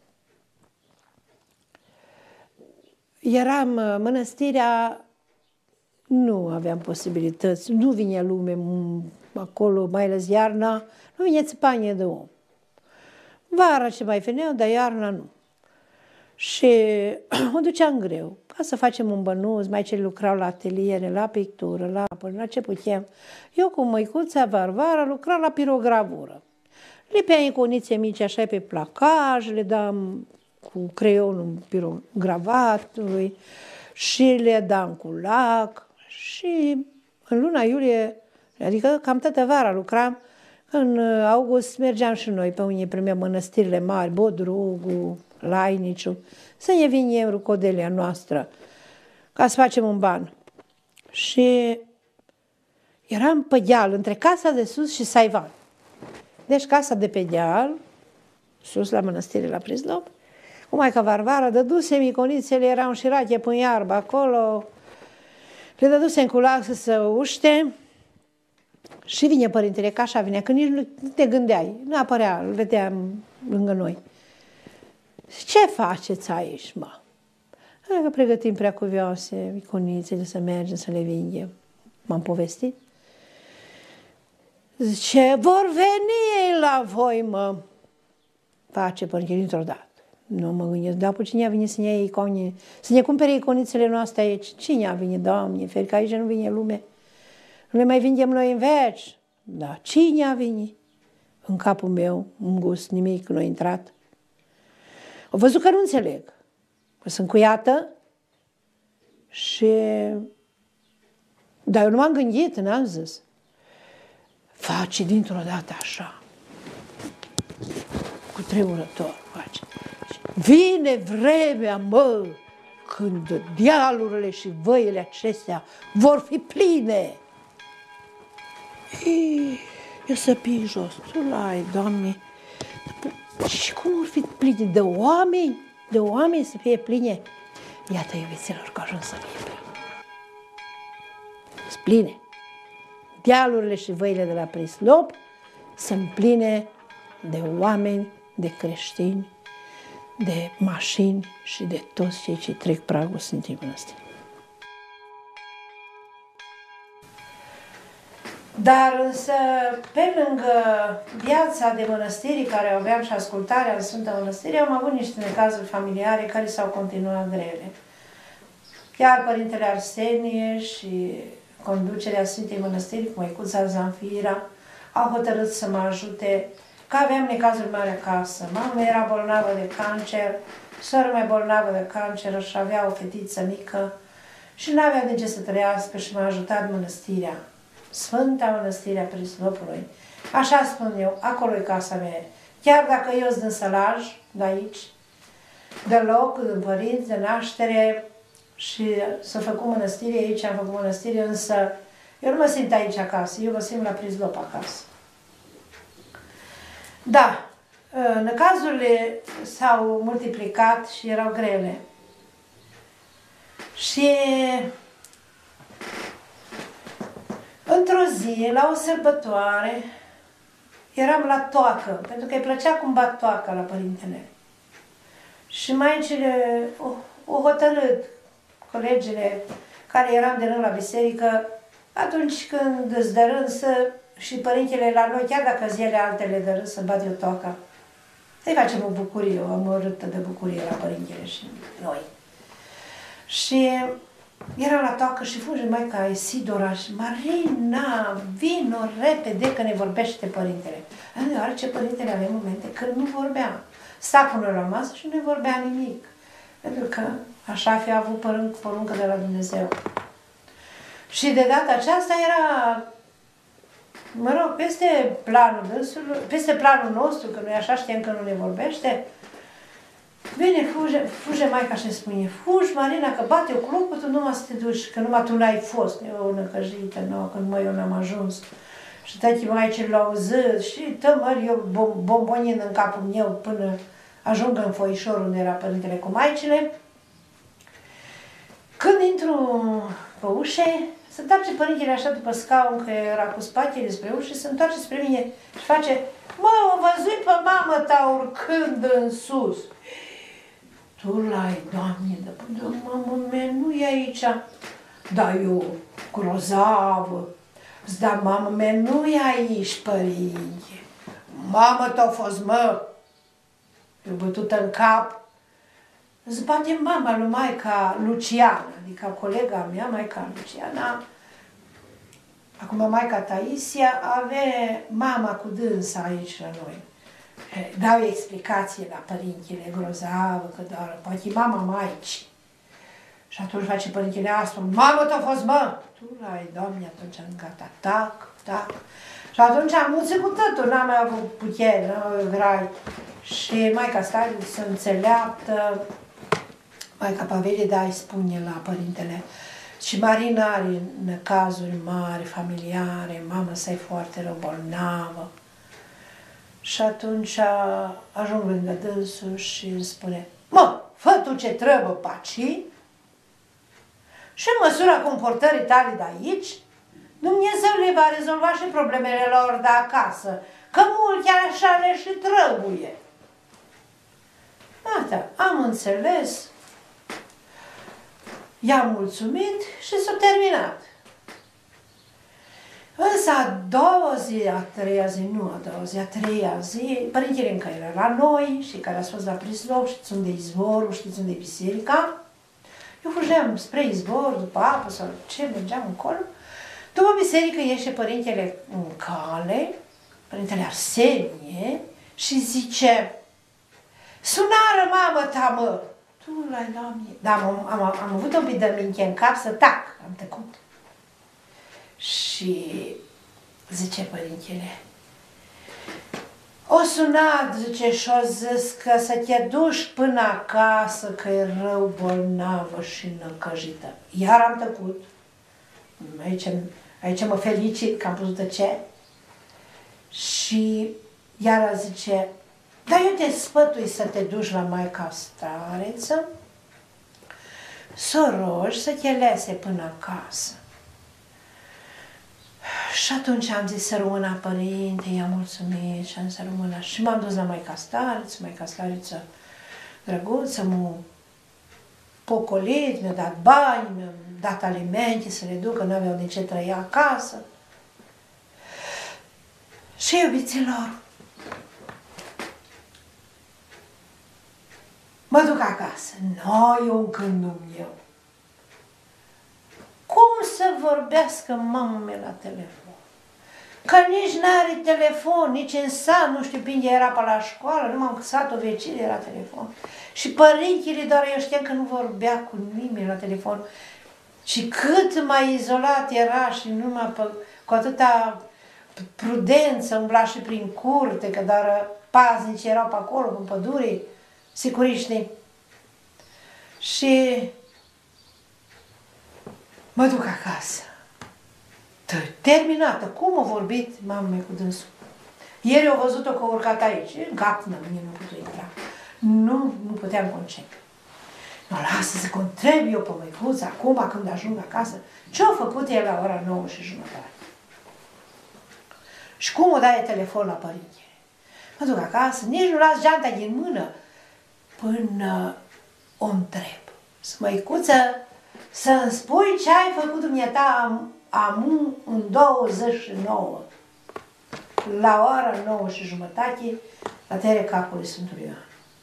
[SPEAKER 2] mănăstirea, nu aveam posibilități, nu vinea lume acolo, mai ales iarna, nu vinea țipanie de om. Vara ce mai veneau, dar iarna nu. Și o duceam greu, ca să facem un bănuț, mai ce lucrau la ateliere, la pictură, la ce puteam. Eu cu măicuța Varvara lucram la pirogravură. Lipeam iconițe mici așa pe placaj, le dam cu creionul pirogravatului și le dam cu lac. Și în luna iulie, adică cam toată vara lucram, în august mergeam și noi pe unii primeam mănăstirile mari, Bodrugu, Lainiciu, să ne viniem rucodelia noastră, ca să facem un ban. Și eram pe deal, între casa de sus și Saivan. Deci casa de pe deal, sus la mănăstire la Prizlop, cu maica Varvara, dăduse iconițele, erau înșirate pe iarbă acolo, le dăduse în culac să se uște și vine părintele, ca așa vine, că nici nu te gândeai, nu apărea, îl vedeam lângă noi. Ce faceți aici, mă? Că pregătim prea cuvioase, iconițele, să mergem, să le vindem. M-am povestit. Zice, vor veni la voi, mă. Face părintele dintr-o dată. Nu mă gândesc, dar pe cine a venit să ne ia icone, să ne cumpere iconițele noastre aici? Cine a venit, Doamne, fer, că aici nu vine lume. Nu le mai vindem noi în veci. Da, cine a venit? În capul meu, un gust, nimic nu a intrat. Au văzut că nu înțeleg. Că sunt cuiată și... Dar eu nu m-am gândit, n-am zis. Face dintr-o dată așa. Cu tremurător face. Vine vremea, mă, când dealurile și văile acestea vor fi pline. Eu să pii jos. Tu lai, Doamne. Și cum vor fi pline? De oameni? De oameni să fie pline? Iată, iubiților, că ajuns să fie pline. Sunt pline. Dealurile și văile de la Prislop sunt pline de oameni, de creștini, de mașini și de toți cei ce trec pragul Sfintei Mănăstiri. Dar însă, pe lângă viața de mănăstiri care o aveam și ascultarea în Sfânta Mănăstire, am avut niște necazuri familiare care s-au continuat grele. Chiar Părintele Arsenie și conducerea Sfintei Mănăstiri, cu măicuța Zanfira, au hotărât să mă ajute, că aveam necazuri mari acasă. Mama era bolnavă de cancer, sora mea bolnavă de cancer și avea o fetiță mică și nu avea de ce să trăiască și m-a ajutat mănăstirea. Sfânta Mănăstirea Prislopului. Așa spun eu, acolo e casa mea. Chiar dacă eu sunt din Sălaj, de aici, de loc, de părinți, de naștere și s-a făcut mănăstire, aici am făcut mănăstire, însă eu nu mă simt aici acasă, eu mă simt la Prislop acasă. Da, necazurile s-au multiplicat și erau grele. Și într-o zi, la o sărbătoare, eram la toacă, pentru că îi plăcea cum bat toaca la părintele. Și maicile o hotărât, colegile care eram de rând la biserică, atunci când îți dă rând să, și părintele la noi, chiar dacă zile altele de rând să bat eu toaca, să-i facem o bucurie, o amărâtă de bucurie la părintele și noi. Și eram la toacă și fuge maica Isidora și Marina, vino repede că ne vorbește părintele. Deoarece părintele avea momente când nu vorbea. Sta până la masă și nu vorbea nimic. Pentru că așa fi avut poruncă de la Dumnezeu. Și de data aceasta era, mă rog, peste planul dânsului, peste planul nostru, că noi așa știam că nu ne vorbește. Bine, fuge maica și spune, fugi, Marina, că bate o clopotul, numai să te duci, că numai tu n-ai fost. Eu năcăjită, nu, că numai eu n-am ajuns. Și tăti maicii l-au auzit și tămăr eu bombonin în capul meu până ajung în foișor unde era părintele cu maicile. Când intru pe ușe, se întoarce părintele așa după scaun, că era cu spatele spre ușă, se întoarce spre mine și face, mă, o văzui pe mamă ta urcând în sus. Tu l-ai, Doamne, dar mamă mea, nu e aici. Da, eu, grozavă. Da, mamă mea, nu e aici, părinte. Mamă t-a fost, mă. Eu bătută în cap. Îți bate mama lui maica Luciana, adică colega mea, maica Luciana. Acum maica Taisia avea mama cu dânsa aici la noi. Dau explicație la părintele grozavă, că doar poate mama maici. Și atunci face părintele aspru, mamă, t-a fost, mă! Tu l-ai, Doamne, atunci am gata, tac. Și atunci am muțit cu tătul, n-am mai avut putere, n-am avut grai. Și Maica Stariu se înțeleaptă, Maica Pavelie, da, îi spune la părintele. Și Marina are necazuri mari, familiare, mama sa e foarte rău, bolnavă. Și atunci ajung lângă dânsul și îmi spune, mă, fă tu ce trebuie, paci, și în măsura comportării tale de aici, Dumnezeu le va rezolva și problemele lor de acasă, că mult chiar așa le și trebuie. Gata, am înțeles, i-am mulțumit și s-a terminat. Însă a treia zi, părintele încă era la noi și care a fost la Prislov, știți unde e izvorul, știți unde e biserica. Eu fugeam spre izvor, după apă sau ce, mergeam încolo. După biserică ieșe părintele în cale, părintele Arsenie, și zice, sunară mamă ta, mă! Tu l-ai la mine. Dar am avut un pic de minte în cap să tac, am tăcut. Și zice părintele, o sunat, zice, și-o zis că să te duci până acasă, că e rău, bolnavă și năcăjită. Iar am tăcut. Aici mă felicit că am putut tăce. Și iar zice, dar eu te sfătui să te duci la Maica Stareță, să o rogi să te lese până acasă. Și atunci am zis să rămână părinte, i-am mulțumit și am să rămână. Și m-am dus la Maica Stareță, drăguță, m-a pocolit, mi-a dat bani, mi-a dat alimente să le ducă, nu aveau de ce trăia acasă. Și iubiților, mă duc acasă. Noi un cândum eu. Cum să vorbească mama mea la telefon? Că nici n-are telefon, nici în sat, nu știu bine, era pe la școală, nu m-am căsat o vecine, era telefon. Și părintele, doar eu știam că nu vorbea cu nimeni la telefon. Și cât mai izolat era și numai cu atâta prudență umbla și prin curte, că doar paznici erau pe acolo, în pădure, securiștii. Și mă duc acasă. Terminată. Cum a vorbit mama mea cu dânsul? Ieri au văzut-o că a urcat aici. În capnă, mine nu putea intra. Nu puteam concepe. Nu, lasă să contreb eu pe măicuță acum când ajung acasă. Ce-a făcut el la ora 9:30? Și cum o daie telefon la părinte? Mă duc acasă, nici nu las geanta din mână până o întreb. Măicuță, să-mi spui ce ai făcut dumneata amu în 29, la ora 9:30, la tăierea capului Sfântului Ioan.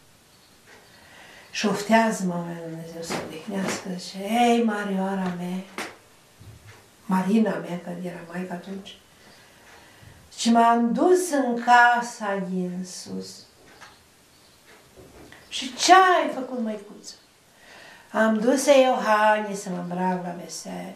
[SPEAKER 2] Și oftează mama mea, Dumnezeu să odihnească, zice, ei, Marioara mea, Marina mea, că era maică atunci, și m-am dus în casa din sus. Și ce ai făcut, măicuță? Am dus eu haine să mă îmbrac la biserică.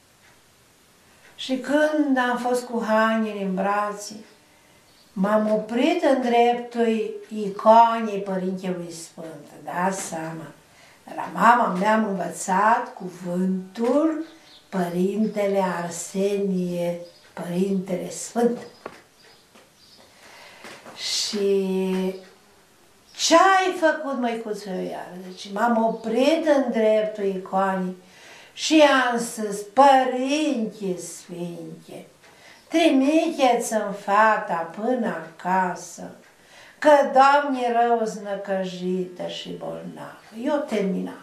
[SPEAKER 2] Și când am fost cu hainele în brațe, m-am oprit în dreptul icoanei Părintelui Sfânt. Dați seama, la mama mea am învățat cuvântul Părintele Arsenie, Părintele Sfânt. Și ce-ai făcut, măicuță, iară? Deci m-am oprit în dreptul icoanei și am spus, Părinte Sfinte, trimiteți-mi fata până acasă, că Doamne rău znăcăjită și bolnavă. Eu terminată.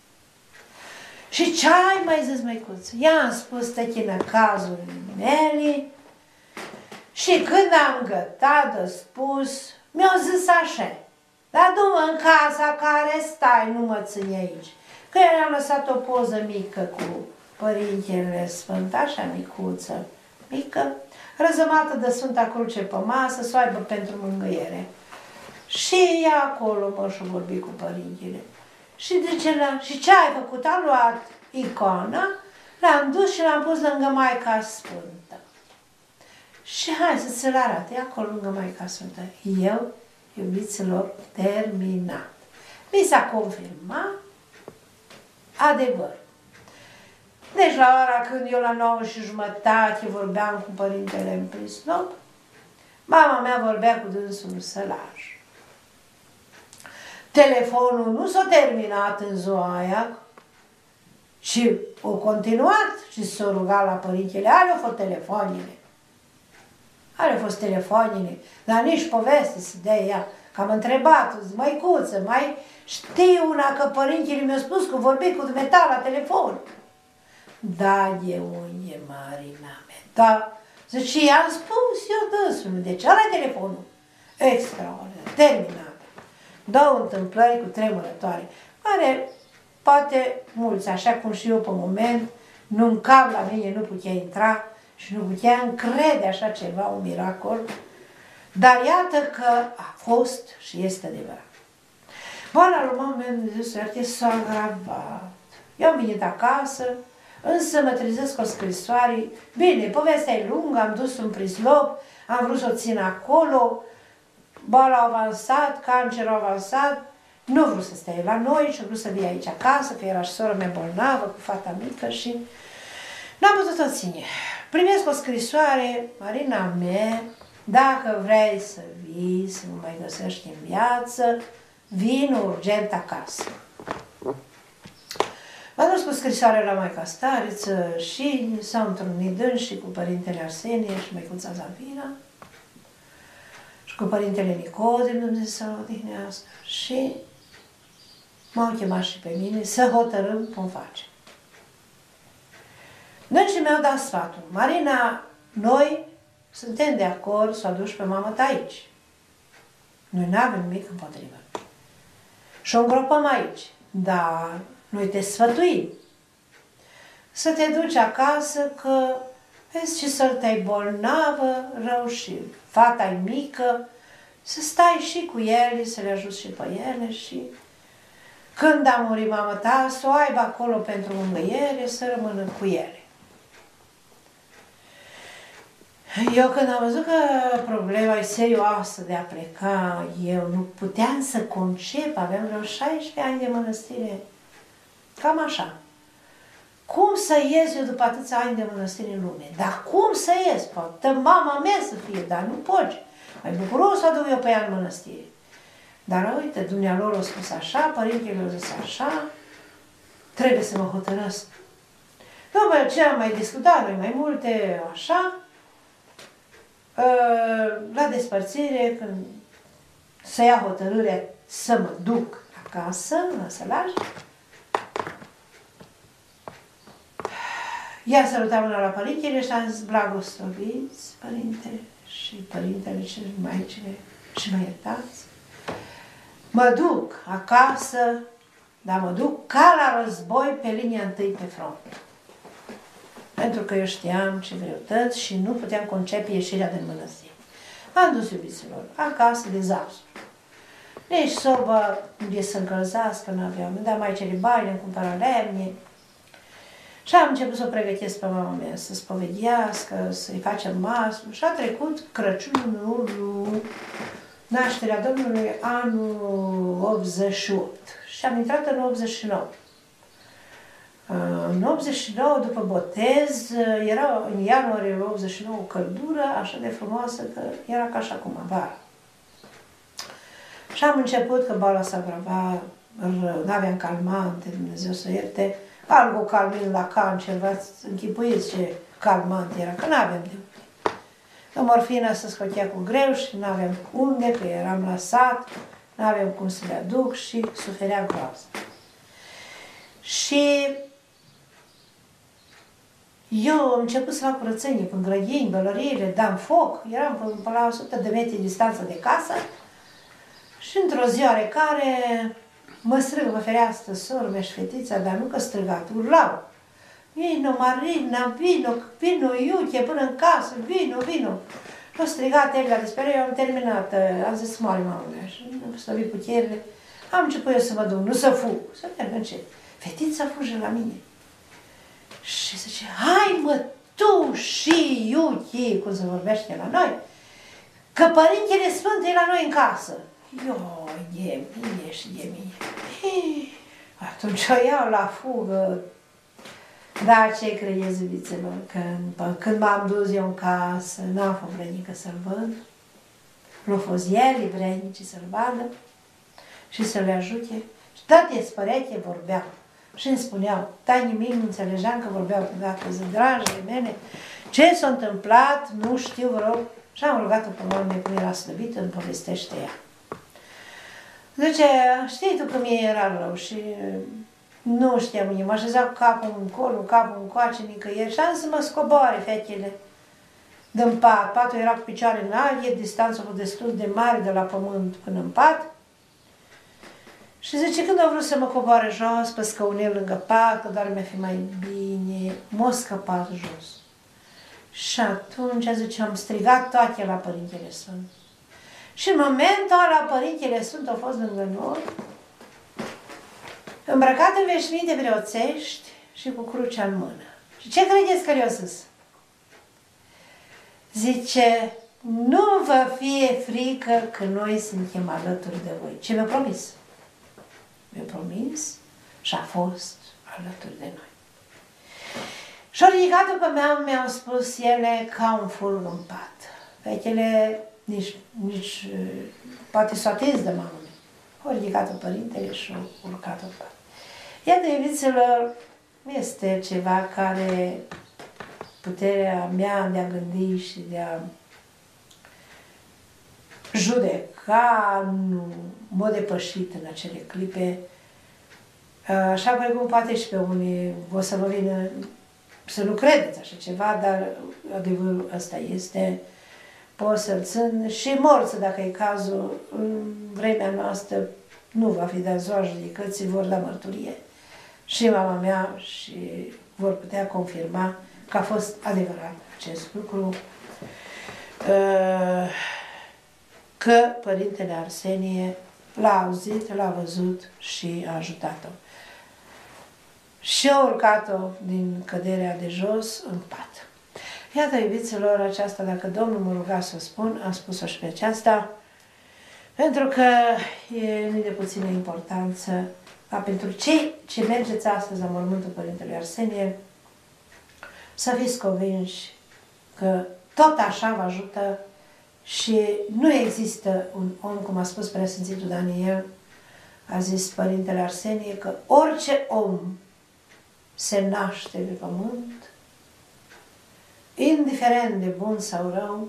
[SPEAKER 2] Și ce ai mai zis, măicuță? I-am spus tăchină cazurile mele și când am gătat de spus, mi-au zis așa, dar du-mă în casa care stai, nu mă ține aici. Că eu am lăsat o poză mică cu Părintele Sfânt, așa micuță, mică, răzămată de Sfânta Cruce pe masă, să o aibă pentru mângâiere. Și ea acolo, mă, și-o vorbi cu Părintele. Și zice, și ce ai făcut? Am luat icoana, l-am dus și l-am pus lângă Maica Sfântă. Și hai să ți-l arate, acolo lângă Maica Sfântă. Eu, iubiților, terminat. Mi s-a confirmat adevăr. Deci la ora când eu la 9:30 vorbeam cu părintele în prislop, mama mea vorbea cu dânsul în sălaj. Telefonul nu s-a terminat în ziua aia, ci a continuat și s-a rugat la părintele. Alea au fost telefoanele. Alea au fost telefoanele, dar nici poveste să dea ea. Că am întrebat, măicuță, mai știi una că părintele mi-a spus că vorbi cu dumneata la telefon? Da, de unde, Marina mea? Da, zice, i-am spus eu dânsului, deci ăla e telefonul. Extraordinar, terminat. Două întâmplări cu tremurătoare, care poate mulți, așa cum și eu pe moment, nu în cap la mine nu putea intra și nu putea încrede așa ceva, un miracol, dar iată că a fost și este adevărat. Boala lui mama mea, Dumnezeu să ierte, s-a agravat. Eu am venit acasă, însă mă trezesc cu o scrisoare. Bine, povestea e lungă, am dus un prislop, am vrut să o țin acolo, boala a avansat, cancerul a avansat, nu vreau să stai la noi și vreau să vii aici acasă, că era și sora mea bolnavă cu fata mică și n-am putut o ține. Primesc o scrisoare, Marina mea, dacă vrei să vii, să nu mai găsești în viață, vin urgent acasă. M-am dus cu scrisoarea la Maica Stariță și s-au întrunit dânsii cu părintele Arsenie și măicuța Zavira și cu părintele Nicodim, Dumnezeu să-l odihnească, și m-au chemat și pe mine să hotărâm cum face. Dânsii mi-au dat sfatul. Marina, noi suntem de acord să o aduci pe mama ta aici. Noi n-avem nimic împotrivă. Și o îngropăm aici. Dar noi te sfătuim să te duci acasă, că vezi ce săltă-i bolnavă, rău și fata-i mică, să stai și cu ele, să le ajuți și pe ele și când a murit mama ta, să o aibă acolo pentru mângâiere, să rămână cu ele. Eu când am văzut că problema e serioasă de a pleca, eu nu puteam să concep, aveam vreo 16 ani de mănăstire, cam așa. Cum să ies eu după atâția ani de mănăstire în lume? Dar cum să ies? Poate mama mea să fie, dar nu poți. Mai bucuros să aduc eu pe ea în mănăstire. Dar uite, dumnealor a spus așa, părintele a zis așa, trebuie să mă hotărăsc. După ce am mai discutat noi mai multe, așa, la despărțire, când să ia hotărârea să mă duc acasă, la sălaj, ea săruta mâna la părintele și am zis, blagoslăviți, părintele și părintele și maicile, și mă iertați. Mă duc acasă, dar mă duc ca la război pe linia întâi pe front. Pentru că eu știam ce greutăți și nu puteam concepe ieșirea din mănăstire. M-am dus, iubiților, acasă, dezastru. Nici sobă unde să încălzească nu aveam. Îmi dea maicele bani, îmi cumpăra lemne. Și am început să o pregătesc pe mama mea, să spovedească, să-i facem masă. Și a trecut Crăciunul, nașterea Domnului, anul 88. Și am intrat în 89. În 89, după botez, era în ianuarie 89 o căldură așa de frumoasă că era ca și acum, vara. Și am început că boala s-a agravat, n-aveam calmante, Dumnezeu să ierte, algocalmin la cancer, v-ați închipuiți ce calmant era, că n-aveam de unde. Morfina se scotea cu greu și n-aveam unde, că eram la sat, n-aveam cum să le aduc și suferea groază. Și eu am început să fac curățenie în grădini, bălăriile, dam foc, eram până la 100 de metri distanță de casă și într-o zi oarecare mă strigă pe fereastră sora mea și fetița, dar nu că strigat, urlau. Vino, Marina, vino, vino, iute, până în casă, vino, vino. Și-o strigat el la disperare, eu am terminat, am zis, moare mama mea și am stăvit puterile. Am început eu să mă duc, nu să fug, să merg încet. Fetița fuge la mine. Și zice, hai mă, tu și iuchi, cum se vorbește la noi, că Părintele Sfânt e la noi în casă. Eu, e mie și e mie. Atunci o iau la fugă. Dar ce credeți, iubiților, când m-am dus eu în casă, n-am fost vrenică să-l văd. L-au fost ele vrenici să-l vadă și să le ajute. Și toate spăreche vorbeau. Și îmi spuneau, dar nimic nu înțelegeam că vorbeau cu dacă zic, dragile mele, ce s-a întâmplat, nu știu, vă rog. Și am rugat-o pe mame cum era slăbită, îmi povestește ea. Zice, știi tu că mie era rău și nu știam unde, mă așezau cu capul încolo, capul încoace, nicăieri și am să mă scoboare fetele din pat. Patul era cu picioare înalte, distanța a destul de mare de la pământ până în pat. Și zice, când au vrut să mă coboare jos, pe scaunel lângă pat, că doar mi-a fi mai bine, m-a scăpat jos. Și atunci, zice, am strigat toate la Părintele Sfânt. Și în momentul ăla, Părintele Sfânt a fost lângă noi, îmbrăcat în veșminte preoțești și cu crucea în mână. Și ce credeți că le-a zis? Zice, nu vă fie frică că noi suntem alături de voi. Ce mi-a promis? Mi-a promis și a fost alături de noi. Și-au ridicat după mea, mi-au spus ele ca un fulg în pat. Fetele nici poate s-o atins de mamă. Au ridicat-o Părintele și au urcat-o în pat. Iată, iubiților, este ceva care puterea mea de a gândi și de a judeca nu m-a depășit în acele clipe. Așa precum poate și pe unii o să vă vină să nu credeți așa ceva, dar adevărul ăsta este, pot să-l țin și morță dacă e cazul, în vremea noastră nu va fi dat ziua judecății, vor da mărturie și mama mea și vor putea confirma că a fost adevărat acest lucru, că Părintele Arsenie l-a auzit, l-a văzut și a ajutat-o. Și a urcat-o din căderea de jos în pat. Iată, iubiților, aceasta, dacă Domnul mă ruga să o spun, am spus-o și pe aceasta, pentru că e de puțină importanță ca pentru cei ce mergeți astăzi la mormântul Părintelui Arsenie, să fiți convinși că tot așa vă ajută și nu există un om, cum a spus Preasfințitul Daniel, a zis Părintele Arsenie, că orice om se naște pe pământ, indiferent de bun sau rău,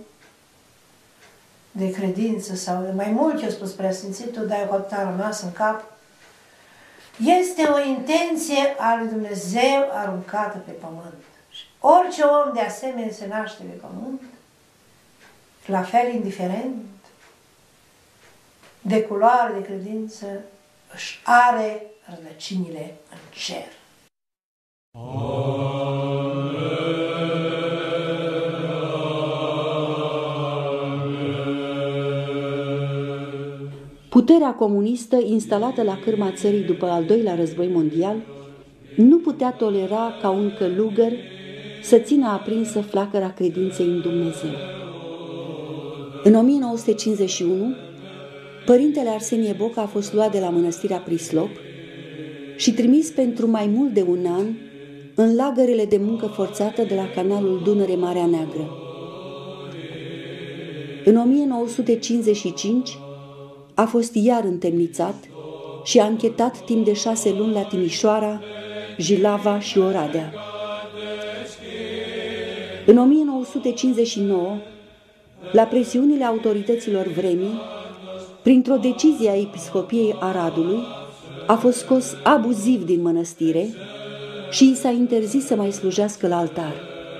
[SPEAKER 2] de credință sau de mai mult, eu spus Preasfințitul, dar eu cu atât a rămas în cap, este o intenție a lui Dumnezeu aruncată pe pământ. Și orice om de asemenea se naște pe pământ, la fel indiferent de culoare, de credință, își are rădăcinile în cer.
[SPEAKER 1] Puterea comunistă instalată la cârma țării după al doilea război mondial nu putea tolera ca un călugăr să țină aprinsă flacăra credinței în Dumnezeu. În 1951, Părintele Arsenie Boca a fost luat de la mănăstirea Prislop și trimis pentru mai mult de un an în lagărele de muncă forțată de la canalul Dunăre-Marea Neagră. În 1955 a fost iar întemnițat și a anchetat timp de 6 luni la Timișoara, Jilava și Oradea. În 1959, la presiunile autorităților vremii, printr-o decizie a Episcopiei Aradului, a fost scos abuziv din mănăstire și i s-a interzis să mai slujească la altar.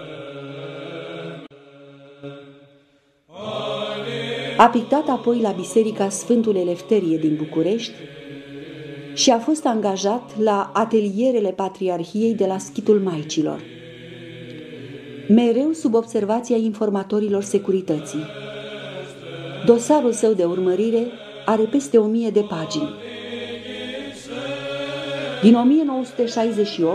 [SPEAKER 1] A pictat apoi la Biserica Sfântul Elefterie din București și a fost angajat la atelierele Patriarhiei de la Schitul Maicilor, mereu sub observația informatorilor securității. Dosarul său de urmărire are peste 1000 de pagini. Din 1968,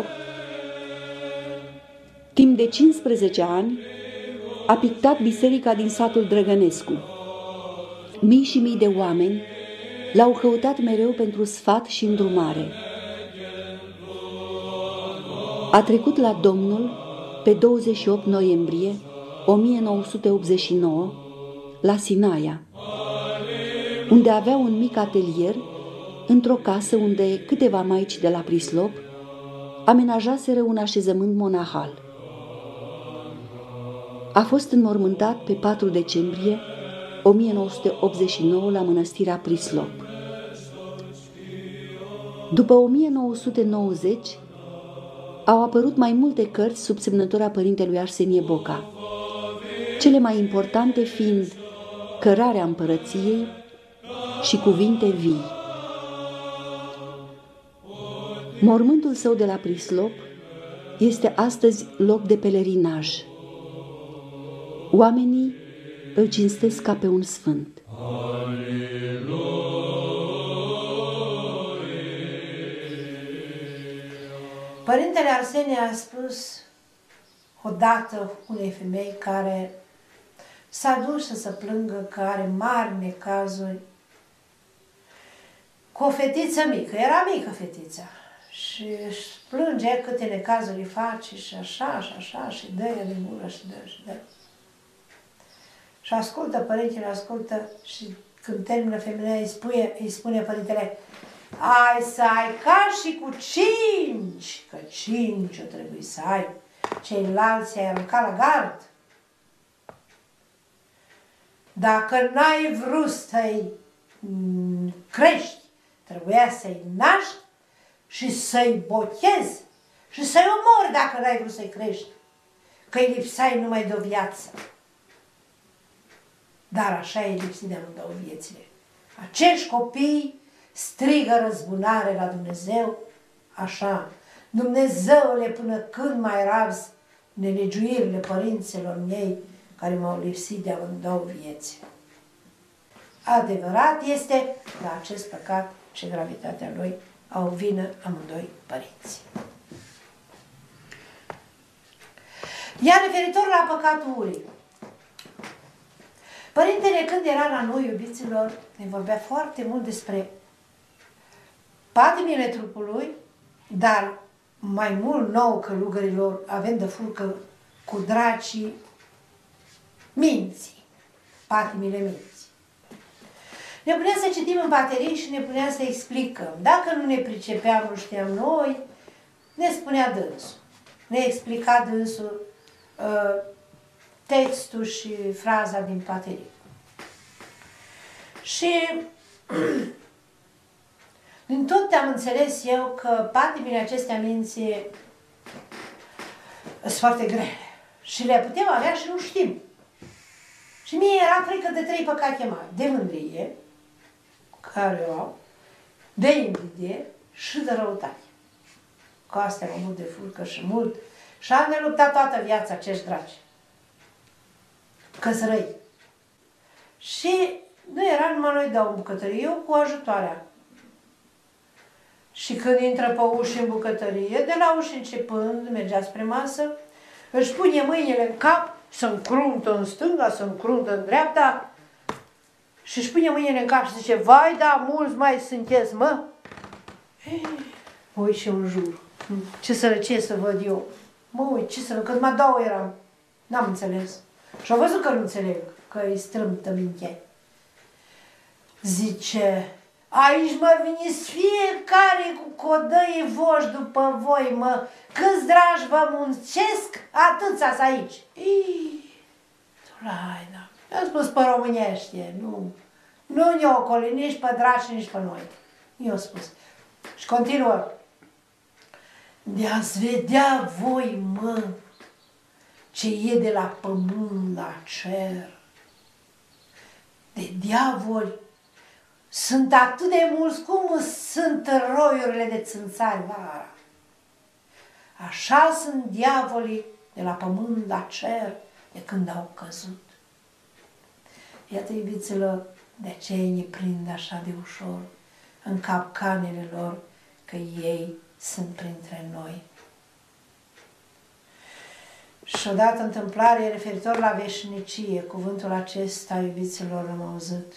[SPEAKER 1] timp de 15 ani, a pictat biserica din satul Drăgănescu. Mii și mii de oameni l-au căutat mereu pentru sfat și îndrumare. A trecut la Domnul pe 28 noiembrie 1989 la Sinaia, unde avea un mic atelier într-o casă unde câteva maici de la Prislop amenajaseră un așezământ monahal. A fost înmormântat pe 4 decembrie 1989 la mănăstirea Prislop. După 1990 au apărut mai multe cărți sub semnătura părintelui Arsenie Boca, cele mai importante fiind Cărarea împărăției și Cuvinte vii. Mormântul său de la Prislop este astăzi loc de pelerinaj. Oamenii îl cinstesc ca pe un sfânt.
[SPEAKER 2] Părintele Arsenie a spus odată unei femei care s-a dus să plângă că are mari necazuri cu o fetiță mică. Era mică fetița și își plânge câte necazuri îi face și așa, și așa, și dă-i din gură și dă, și dă. Și ascultă, părintele ascultă și când termină femeia îi spune părintele: ai să ai ca și cu 5, că 5 o trebuie să ai, ceilalți ai aruncat la gard. Dacă n-ai vrut să-i crești, trebuia să-i naști și să-i botezi și să-i omori dacă n-ai vrut să-i crești, că îi lipsai numai de o viață. Dar așa e lipsit de amândouă viețile. Acești copii strigă răzbunare la Dumnezeu, așa: Dumnezeule, până când mai rabzi nelegiuirile părinților mei care m-au lipsit de amândouă viețile. Adevărat este că acest păcat și gravitatea lui au vină amândoi părinți. Iar referitor la păcatul urii, părintele, când era la noi, iubiților, ne vorbea foarte mult despre patimile trupului, dar mai mult nouă călugărilor avem de furcă cu dracii minții, patimile minții. Ne punea să citim în baterii și ne punea să explicăm. Dacă nu ne pricepeam, nu știam noi, ne spunea dânsul. Ne explica dânsul textul și fraza din baterii. Și din tot am înțeles eu că patimile acestea minții sunt foarte grele și le putem avea și nu știm. Și mie era frică de 3 păcate mari: de mândrie, care o au, de invidie și de răutate. Cu astea am avut de furcă și mult și am de luptat toată viața acești draci. Că-s răi. Și nu era numai noi dau în bucătărie, eu cu ajutoarea. Și când intră pe uși în bucătărie, de la uși începând, mergea spre masă, își pune mâinile în cap, să încruntă în stânga, să încruntă în dreapta și își pune mâinile în cap și zice: vai, da, mulți mai sunteți, mă? Mă uit și în jur. Ce sărăcie să văd eu. Mă uit, ce să văd, că numai 2 eram. N-am înțeles. Și au văzut că nu înțeleg, că îi strâmtă mintea. Zice: aici mă veniți fiecare cu codăie voși după voi, mă. Câți dragi vă muncesc, atâția-s aici. Hai, da. I-am spus pe românește, nu ne ocoli nici pe draci, nici pe noi. I-am spus. Și continuă: de-ați vedea voi, mă, ce e de la pământ la cer. De diavoli sunt atât de mulți cum sunt roiurile de țânțari vara. Așa sunt diavolii de la pământ la cer de când au căzut. Iată, iubiților, de aceea ne prind așa de ușor în capcanele lor, că ei sunt printre noi. Și odată întâmplare referitor la veșnicie, cuvântul acesta, iubiților, am auzit.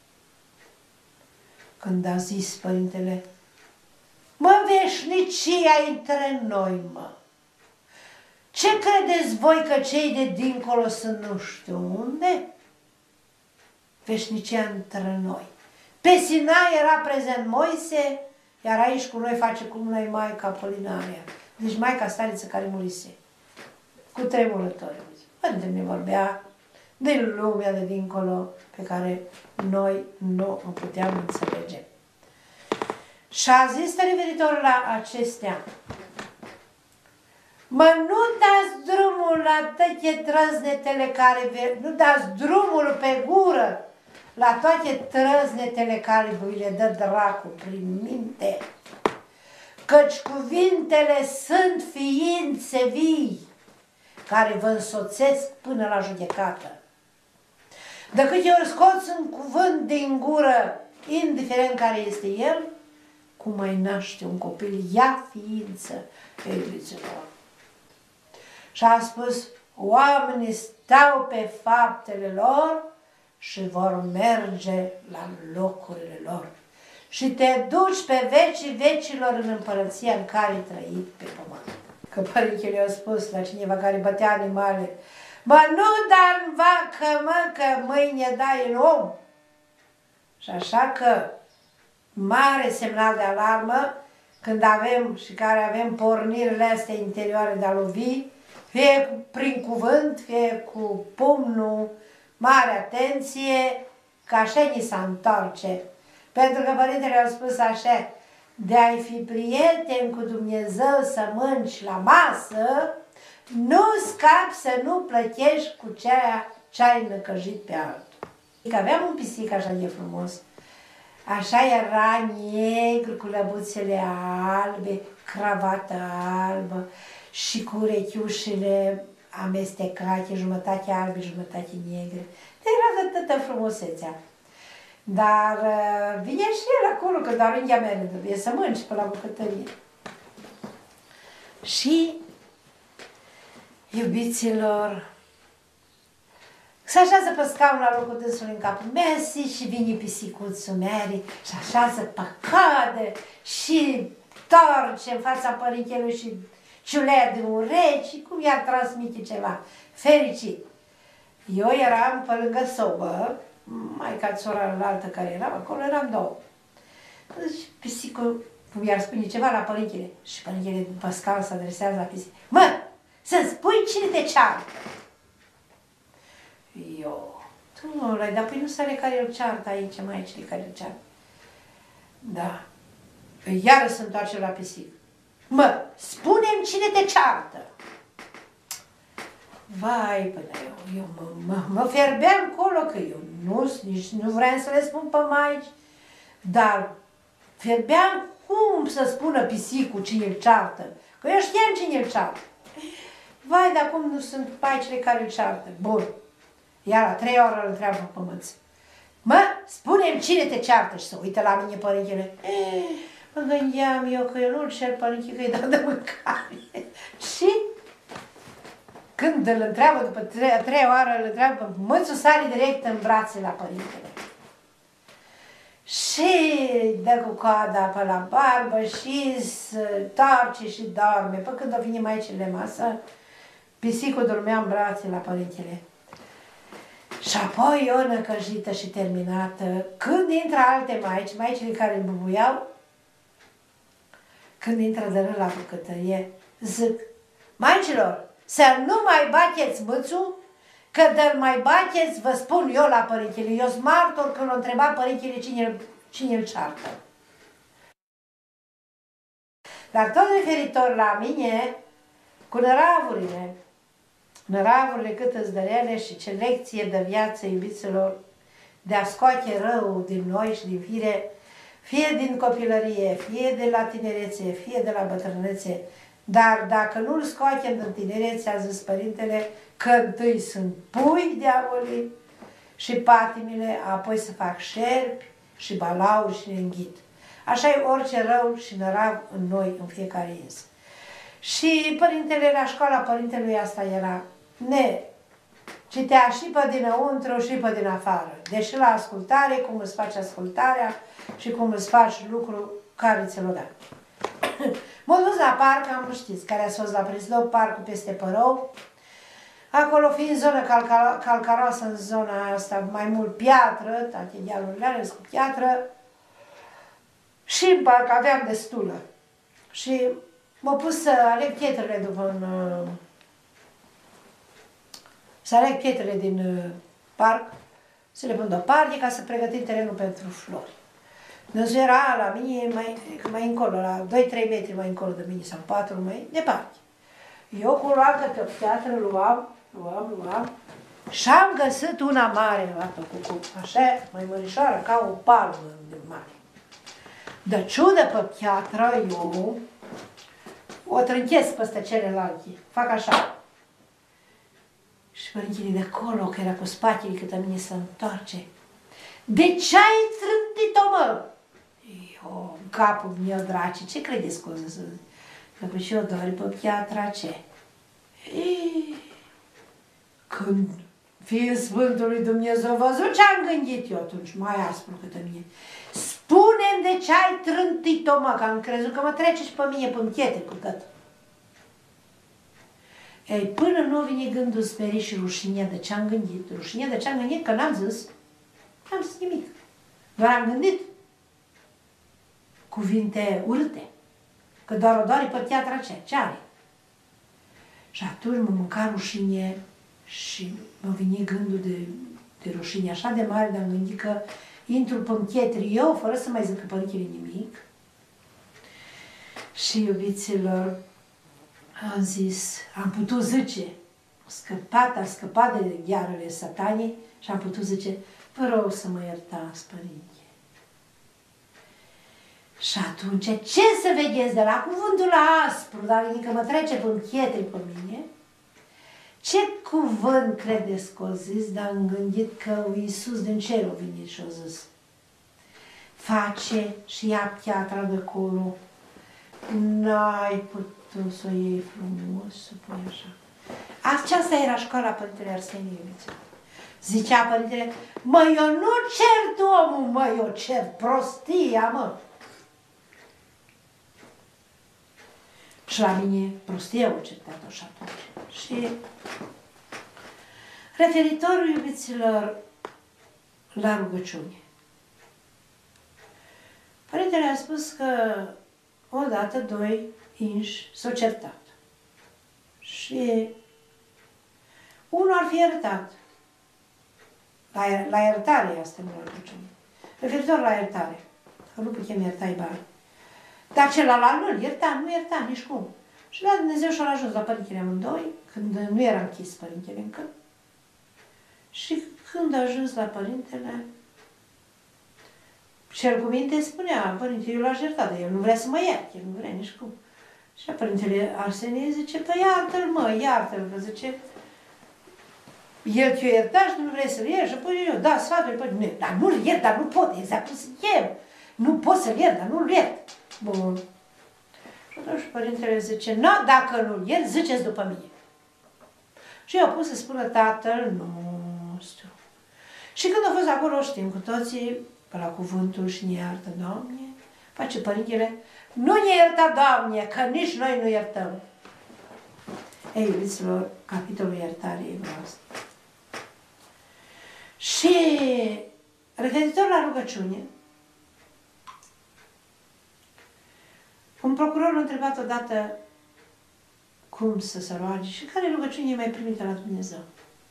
[SPEAKER 2] Când a zis Părintele, mă, veșnicia între noi, mă. Ce credeți voi că cei de dincolo sunt nu știu unde? Veșnicia între noi. Pe Sinai era prezent Moise, iar aici cu noi face cum noi Maica Apolinaria. Deci Maica Stariță care murise. Cu tremurători. Părintele ne vorbea de lumea de dincolo pe care noi nu o puteam înțelege. Și a zis referitor la acestea, mă, nu dați drumul la toate trăznetele care, nu dați drumul pe gură la toate trăznetele care vi le dă dracu prin minte, căci cuvintele sunt ființe vii care vă însoțesc până la judecată. De câte ori scoți un cuvânt din gură, indiferent care este el, cum mai naște un copil, ia ființă, iubiților. Și a spus, oamenii stau pe faptele lor și vor merge la locurile lor. Și te duci pe vecii vecilor în împărăția în care ai trăit pe pământ. Că Părintele a spus la cineva care bătea animale, mă, nu da în vacă, mă, că mâine dai în om. Și așa că mare semnal de alarmă când avem și care avem pornirile astea interioare de a lovi, fie prin cuvânt, fie cu pumnul, mare atenție, că așa ni se întoarce. Pentru că Părintele a spus așa, de a-i fi prieten cu Dumnezeu să mânci la masă, nu scapi să nu plătești cu ceea ce ai năcăjit pe altul. Că aveam un pisic așa de frumos, așa era negru cu lăbuțele albe, cravată albă și cu urechiușile amestecate, jumătate albe, jumătate negre. Era de toată frumusețea. Dar vine și el acolo, că doar unghia mea nu trebuie să mânci pe la bucătărie. Și, iubiților, se așează pe scaun la locul dânsului în capul Messi și vine pisicuțul Mary și așează pe cadă și torce în fața părintelui și ciulea de urechi și cum i-ar transmite ceva. Fericit. Eu eram pe lângă sobă, maica țora altă care era acolo, eram două. Deci pisicul, cum i-ar spune ceva la Părintele, și Părintele după scaun se adresează la pisic. Mă, să-mi spui cine te ceartă. Eu, domnule, dar păi nu sare care îl ceartă aici, maicile care îl ceartă. Da. Iară se întoarce la pisic. Mă, spune-mi cine te ceartă. Vai, până eu mă fierbeam acolo, că eu nici nu vreau să le spun pe maici, dar fierbeam cum să spună pisicul cine îl ceartă, că eu știam cine îl ceartă. Vai, dar cum nu sunt maicile care îl ceartă? Bun. Iar la 3 ore îl întreabă pe pământ. Mă, spune-mi cine te ceartă și să uită la mine Părintele. Mă gândeam eu că eu nu-l cer Părintele, că îi dau de mâncare. Și când îl întreabă, după 3 ore îl întreabă, mățul sare direct în brațe la Părintele. Și dă cu coada pe la barbă și torce și dorme. Păi când o vine maicile masă, pisicul dormea în brațe la Părintele. Și apoi eu năcăjită și terminată, când intră alte maici, maicile care îl bubuiau, când intră de rând la bucătărie, zic, maicilor, să nu mai bateți mâțul, că de-l mai bateți, vă spun eu la Părintele. Eu sunt martor când l-a întrebat Părintele cine îl ceartă. Dar tot referitor la mine, cu năravurile cât îți dărele și ce lecție de viață, iubiților, de a scoate răul din noi și din fire, fie din copilărie, fie de la tinerețe, fie de la bătrânețe, dar dacă nu-l scoatem din tinerețe, a zis Părintele, că întâi sunt pui diavolii și patimile, apoi să fac șerpi și balauri și înghit. Așa e orice rău și nărav în noi, în fiecare ins. Și părintele la școala părintelui asta era citea și pe dinăuntru și pe din afară. Deși la ascultare, cum îți faci ascultarea și cum îți faci lucru care ți-l-o da. M-am dus la parc, am știți, care a fost la Prislop, parcul peste Părău. Acolo fiind zonă calcaroasă, în zona asta mai mult piatră, toate dealurile alea cu piatră. Și în parc aveam destulă. Și m-am pus să aleg pietrele să aleg pietrele din parc, să le pun deoparte ca să pregătim terenul pentru flori. Dânsul era la mine mai încolo, la 2-3 metri mai încolo de mine, sau 4 mai departe. Eu cu luam câte o piatră, luam și am găsit una mare, așa, mai mărișoară, ca o palmă de mare. De ciudă pe piatră, eu o trânchez peste celelalte, fac așa. Și părintele de acolo, că era cu spatele câtă mine se întoarce. De ce ai trântit-o, mă? Eu, în capul meu, drace, ce credeți că o să zic? Că și eu doar pe piatra ce? Când fiind Sfântul lui Dumnezeu văzut ce-am gândit eu atunci, mai aspru câtă mine. Spune-mi de ce ai trântit-o, mă, că am crezut că mă trece și pe mine pe închete cu tot. Ei, până nu vine gândul sperit și rușinea de ce am gândit, că n-am zis nimic. Doar am gândit cuvinte urâte, că doar o doare pe piatra aceea, ce are? Și atunci mă mânca rușine și mă vine gândul de rușine așa de mare, dar am gândit că intru pe închetri eu, fără să mai zic părintele nimic. Și, iubiților, am zis, am putut zice, a scăpat de ghearele satanii și am putut zice, vă rog să mă iertați, părinte. Și atunci, ce să vedeți de la cuvântul aspru, dar adică mă trece pe închete pe mine, ce cuvânt credeți că o zis, dar am gândit că Iisus din cer a venit și a zis, face și ia piatra de acolo, n-ai putut să o iei frumos, să pui așa. Aceasta era școala Părintele Arsenie, iubiților. Zicea Părintele, mă, eu nu cert omul, mă, eu cert prostia, mă. Și la mine prostia o certat-o și atunci. Și referitor, iubiților, la rugăciune. Părintele a spus că odată, doi inși s-au certat. Și unul ar fi iertat. La iertare asta nu la rugăciune. Referitor la iertare. Că nu putem ierta-i bani. Dar celălalt nu-l ierta, nu ierta nici cum. Și la Dumnezeu și-a ajuns la părintele amândoi, când nu era închis părintele încă. Și când a ajuns la părintele, cel cu minte spunea, părintele, eu l-aș ierta, dar el nu vrea să mă ierte, el nu vrea nici cum. Și părintele Arsenie zice, păi iartă-l, mă, iartă-l, zice, el te-o ierta și nu vrei să-l ierți, și apoi eu, da, sfatul, păi, dar nu-l iert, dar nu pot, exact cum suntem. Nu pot să-l iert, dar nu-l iert. Bun. Și atunci părintele zice, nu, dacă nu-l iert, ziceți după mine. Și eu am pus să spună Tatăl nostru. Și când a fost acolo, știm cu toții, pe la cuvântul și ne iartă, Doamne, face părintele, nu ne ierta, Doamne, că nici noi nu iertăm. Ei, iubiților, capitolul iertare e asta. Și referitor la rugăciune, un procuror a întrebat odată cum să se roage și care rugăciune e mai primită la Dumnezeu.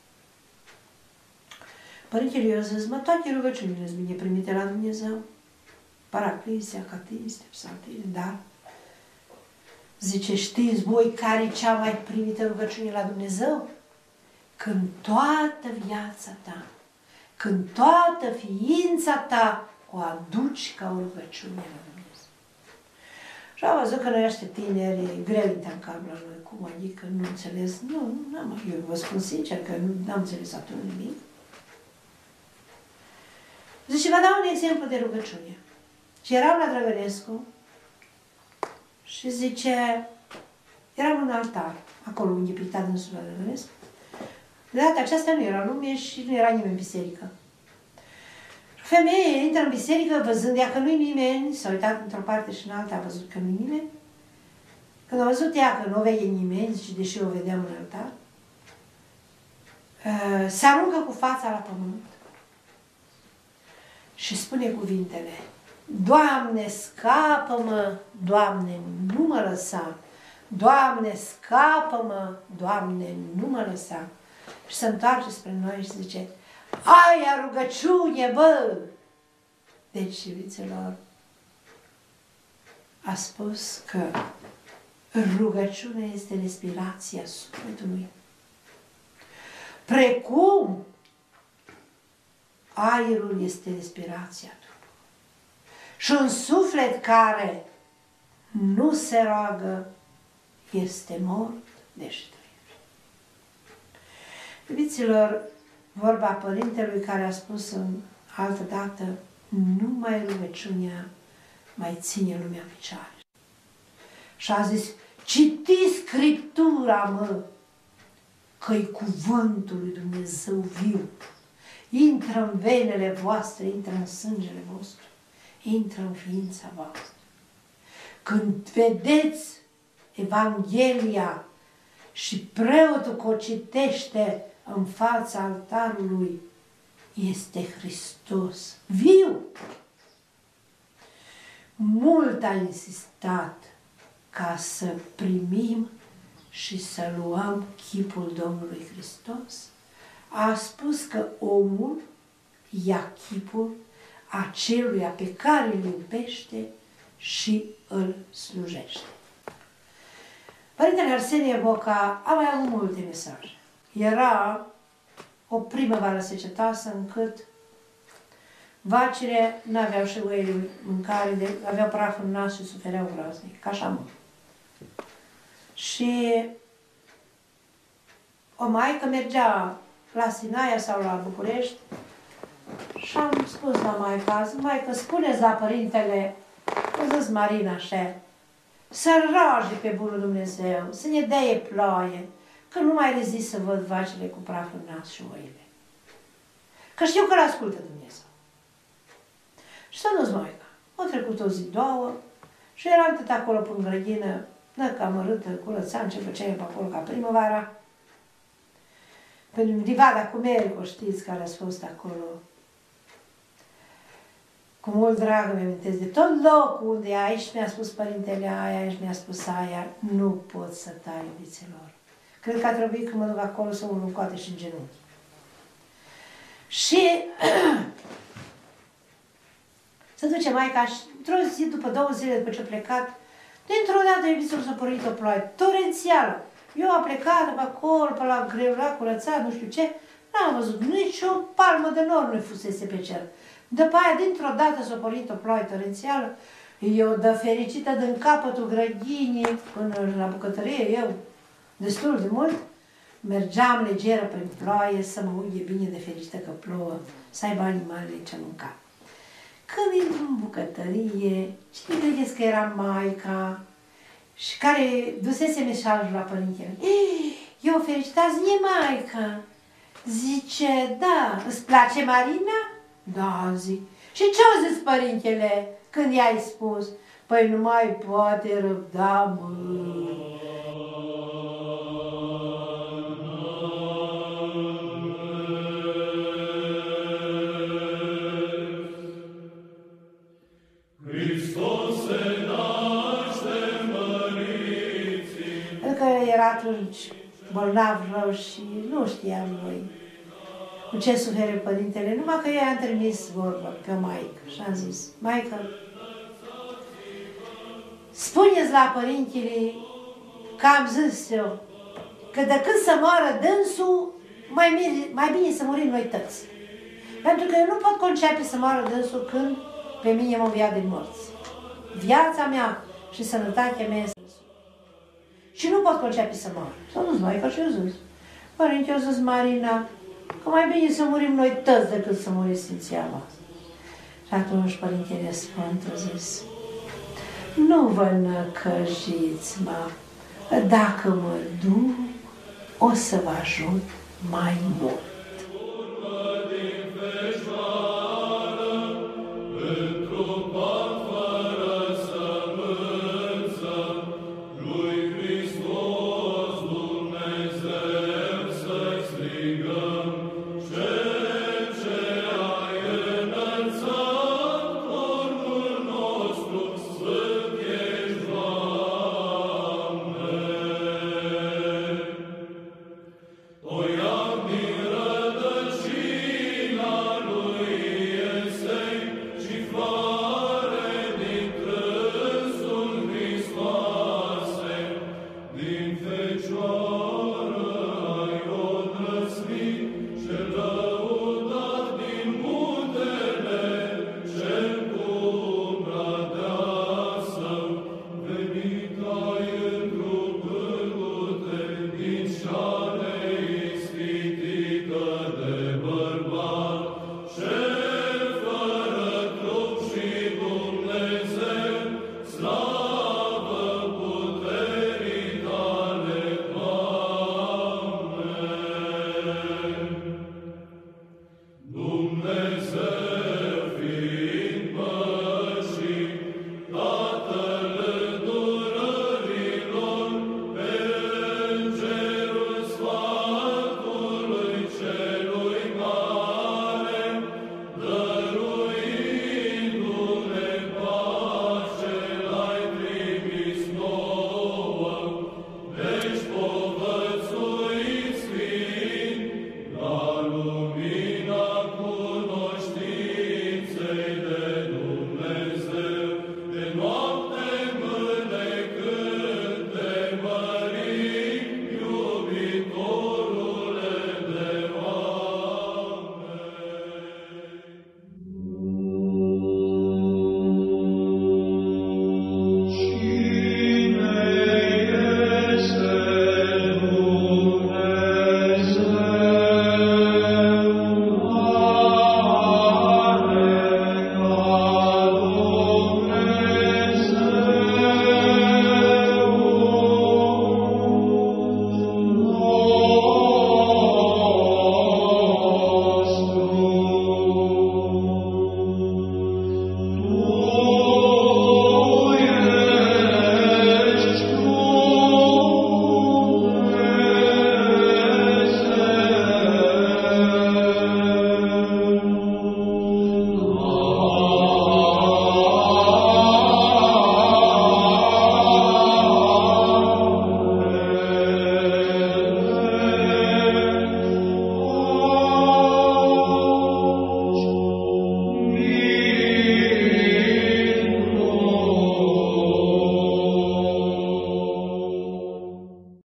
[SPEAKER 2] Părintele i-a zis, mă, toate rugăciunile sunt bine primite la Dumnezeu. Paraclise, acatiste, psaltire, dar zice, știți voi care e cea mai primită rugăciune la Dumnezeu? Când toată viața ta, când toată ființa ta o aduci ca o rugăciune la Dumnezeu. Și am văzut că noi ăștia tineri, e greu intra în cap la noi, cum adică nu înțeles, eu vă spun sincer că nu am înțeles atunci nimic. Zice, vă dau un exemplu de rugăciune. Și eram la Drăgănescu și zice, eram în altar, acolo unde picta dânsul la Drăgănescu. De data aceasta nu era lume și nu era nimeni în biserică. Femeie intră în biserică văzând ea că nu-i nimeni, s-a uitat într-o parte și în alta, a văzut că nu-i nimeni. Când a văzut ea că nu o vede nimeni, zice, deși o vedeam în altar, se aruncă cu fața la pământ și spune cuvintele, Doamne, scapă-mă, Doamne, nu mă lăsa, Doamne, scapă-mă, Doamne, nu mă lăsa. Și se întoarce spre noi și zice, aia rugăciune, bă! Deci, iubiților, a spus că rugăciunea este respirația sufletului. Precum aerul este respirația Duhului. Și un suflet care nu se roagă este mort de știre. Iubiților, vorba părintelui care a spus în altă dată, numai rugăciunea mai ține lumea în picioare. Și a zis, citiți Scriptura, mă, că-i cuvântul lui Dumnezeu viu. Intră în venele voastre, intră în sângele vostru, intră în ființa voastră. Când vedeți Evanghelia și preotul că o citește în fața altarului, este Hristos viu. Mult a insistat ca să primim și să luăm chipul Domnului Hristos. A spus că omul ia chipul aceluia pe care îl iubește și îl slujește. Părintele Arsenie Boca a mai avut multe mesaje. Era o primăvară secetoasă încât vacile n-aveau și oile mâncare, aveau praf în nas și sufereau groaznic, ca așa mult. Și o maică mergea la Sinaia sau la București și am spus la maică, maică, spuneți la părintele, o zis Marina așa, să roage pe bunul Dumnezeu, să ne dea ploaie, că nu mai rezist să văd vacile cu praf în nas și oile. Că știu că l-ascultă Dumnezeu. Și s-a dus maica. A trecut o zi, două, și eram tot acolo pe grădină, cam amărâtă, curățam ce făceam pe acolo ca primăvara. Pe livada cu Merico, știți, care a fost acolo. Cu mult drag îmi amintesc de tot locul unde aici mi-a spus părintele aia, aici mi-a spus aia, nu pot să tai, iubiților. Cred că a trebuit când mă duc acolo să urc în coate și în genunchi. Și se duce maica și într-o zi, după 2 zile după ce a plecat, dintr-o dată, iubiților, s-a pornit o ploaie torențială. Eu am plecat pe acolo, pe la greu, la curățat, nu știu ce, n-am văzut nici o palmă de nor nu fusese pe cer. După aia, dintr-o dată s-a pornit o ploaie torențială, eu, de fericită din capătul grădinii până la bucătărie, eu, destul de mult, mergeam legeră prin ploaie să mă uit bine de fericită că plouă, să aibă animalele ce mânca. Când intru în bucătărie, cine credeți că era maica și care dusese mesajul la părintele? Eu fericită, zi maică. Zice, da, îți place Marina? Da, zic. Și ce-o zis părintele când i-ai spus? Păi nu mai poate răbda, mă. Era atunci bolnav rău și nu știam noi cu ce suferă părintele, numai că i-am trimis vorba pe o maică și am zis, maică, spuneți la părintele că am zis eu, că decât să moară dânsul, mai bine să murim noi toți. Pentru că eu nu pot concepe să moară dânsul când pe mine mă via din morți. Viața mea și sănătatea mea este și nu pot concepe să moară. S-a dus maica și eu zis. Părinte, eu zis Marina, că mai bine să murim noi toți decât să muri Sfinția voastră. Și atunci Părintele Sfânt a zis, nu vă năcăjiți, dacă mă duc, o să vă ajut mai mult.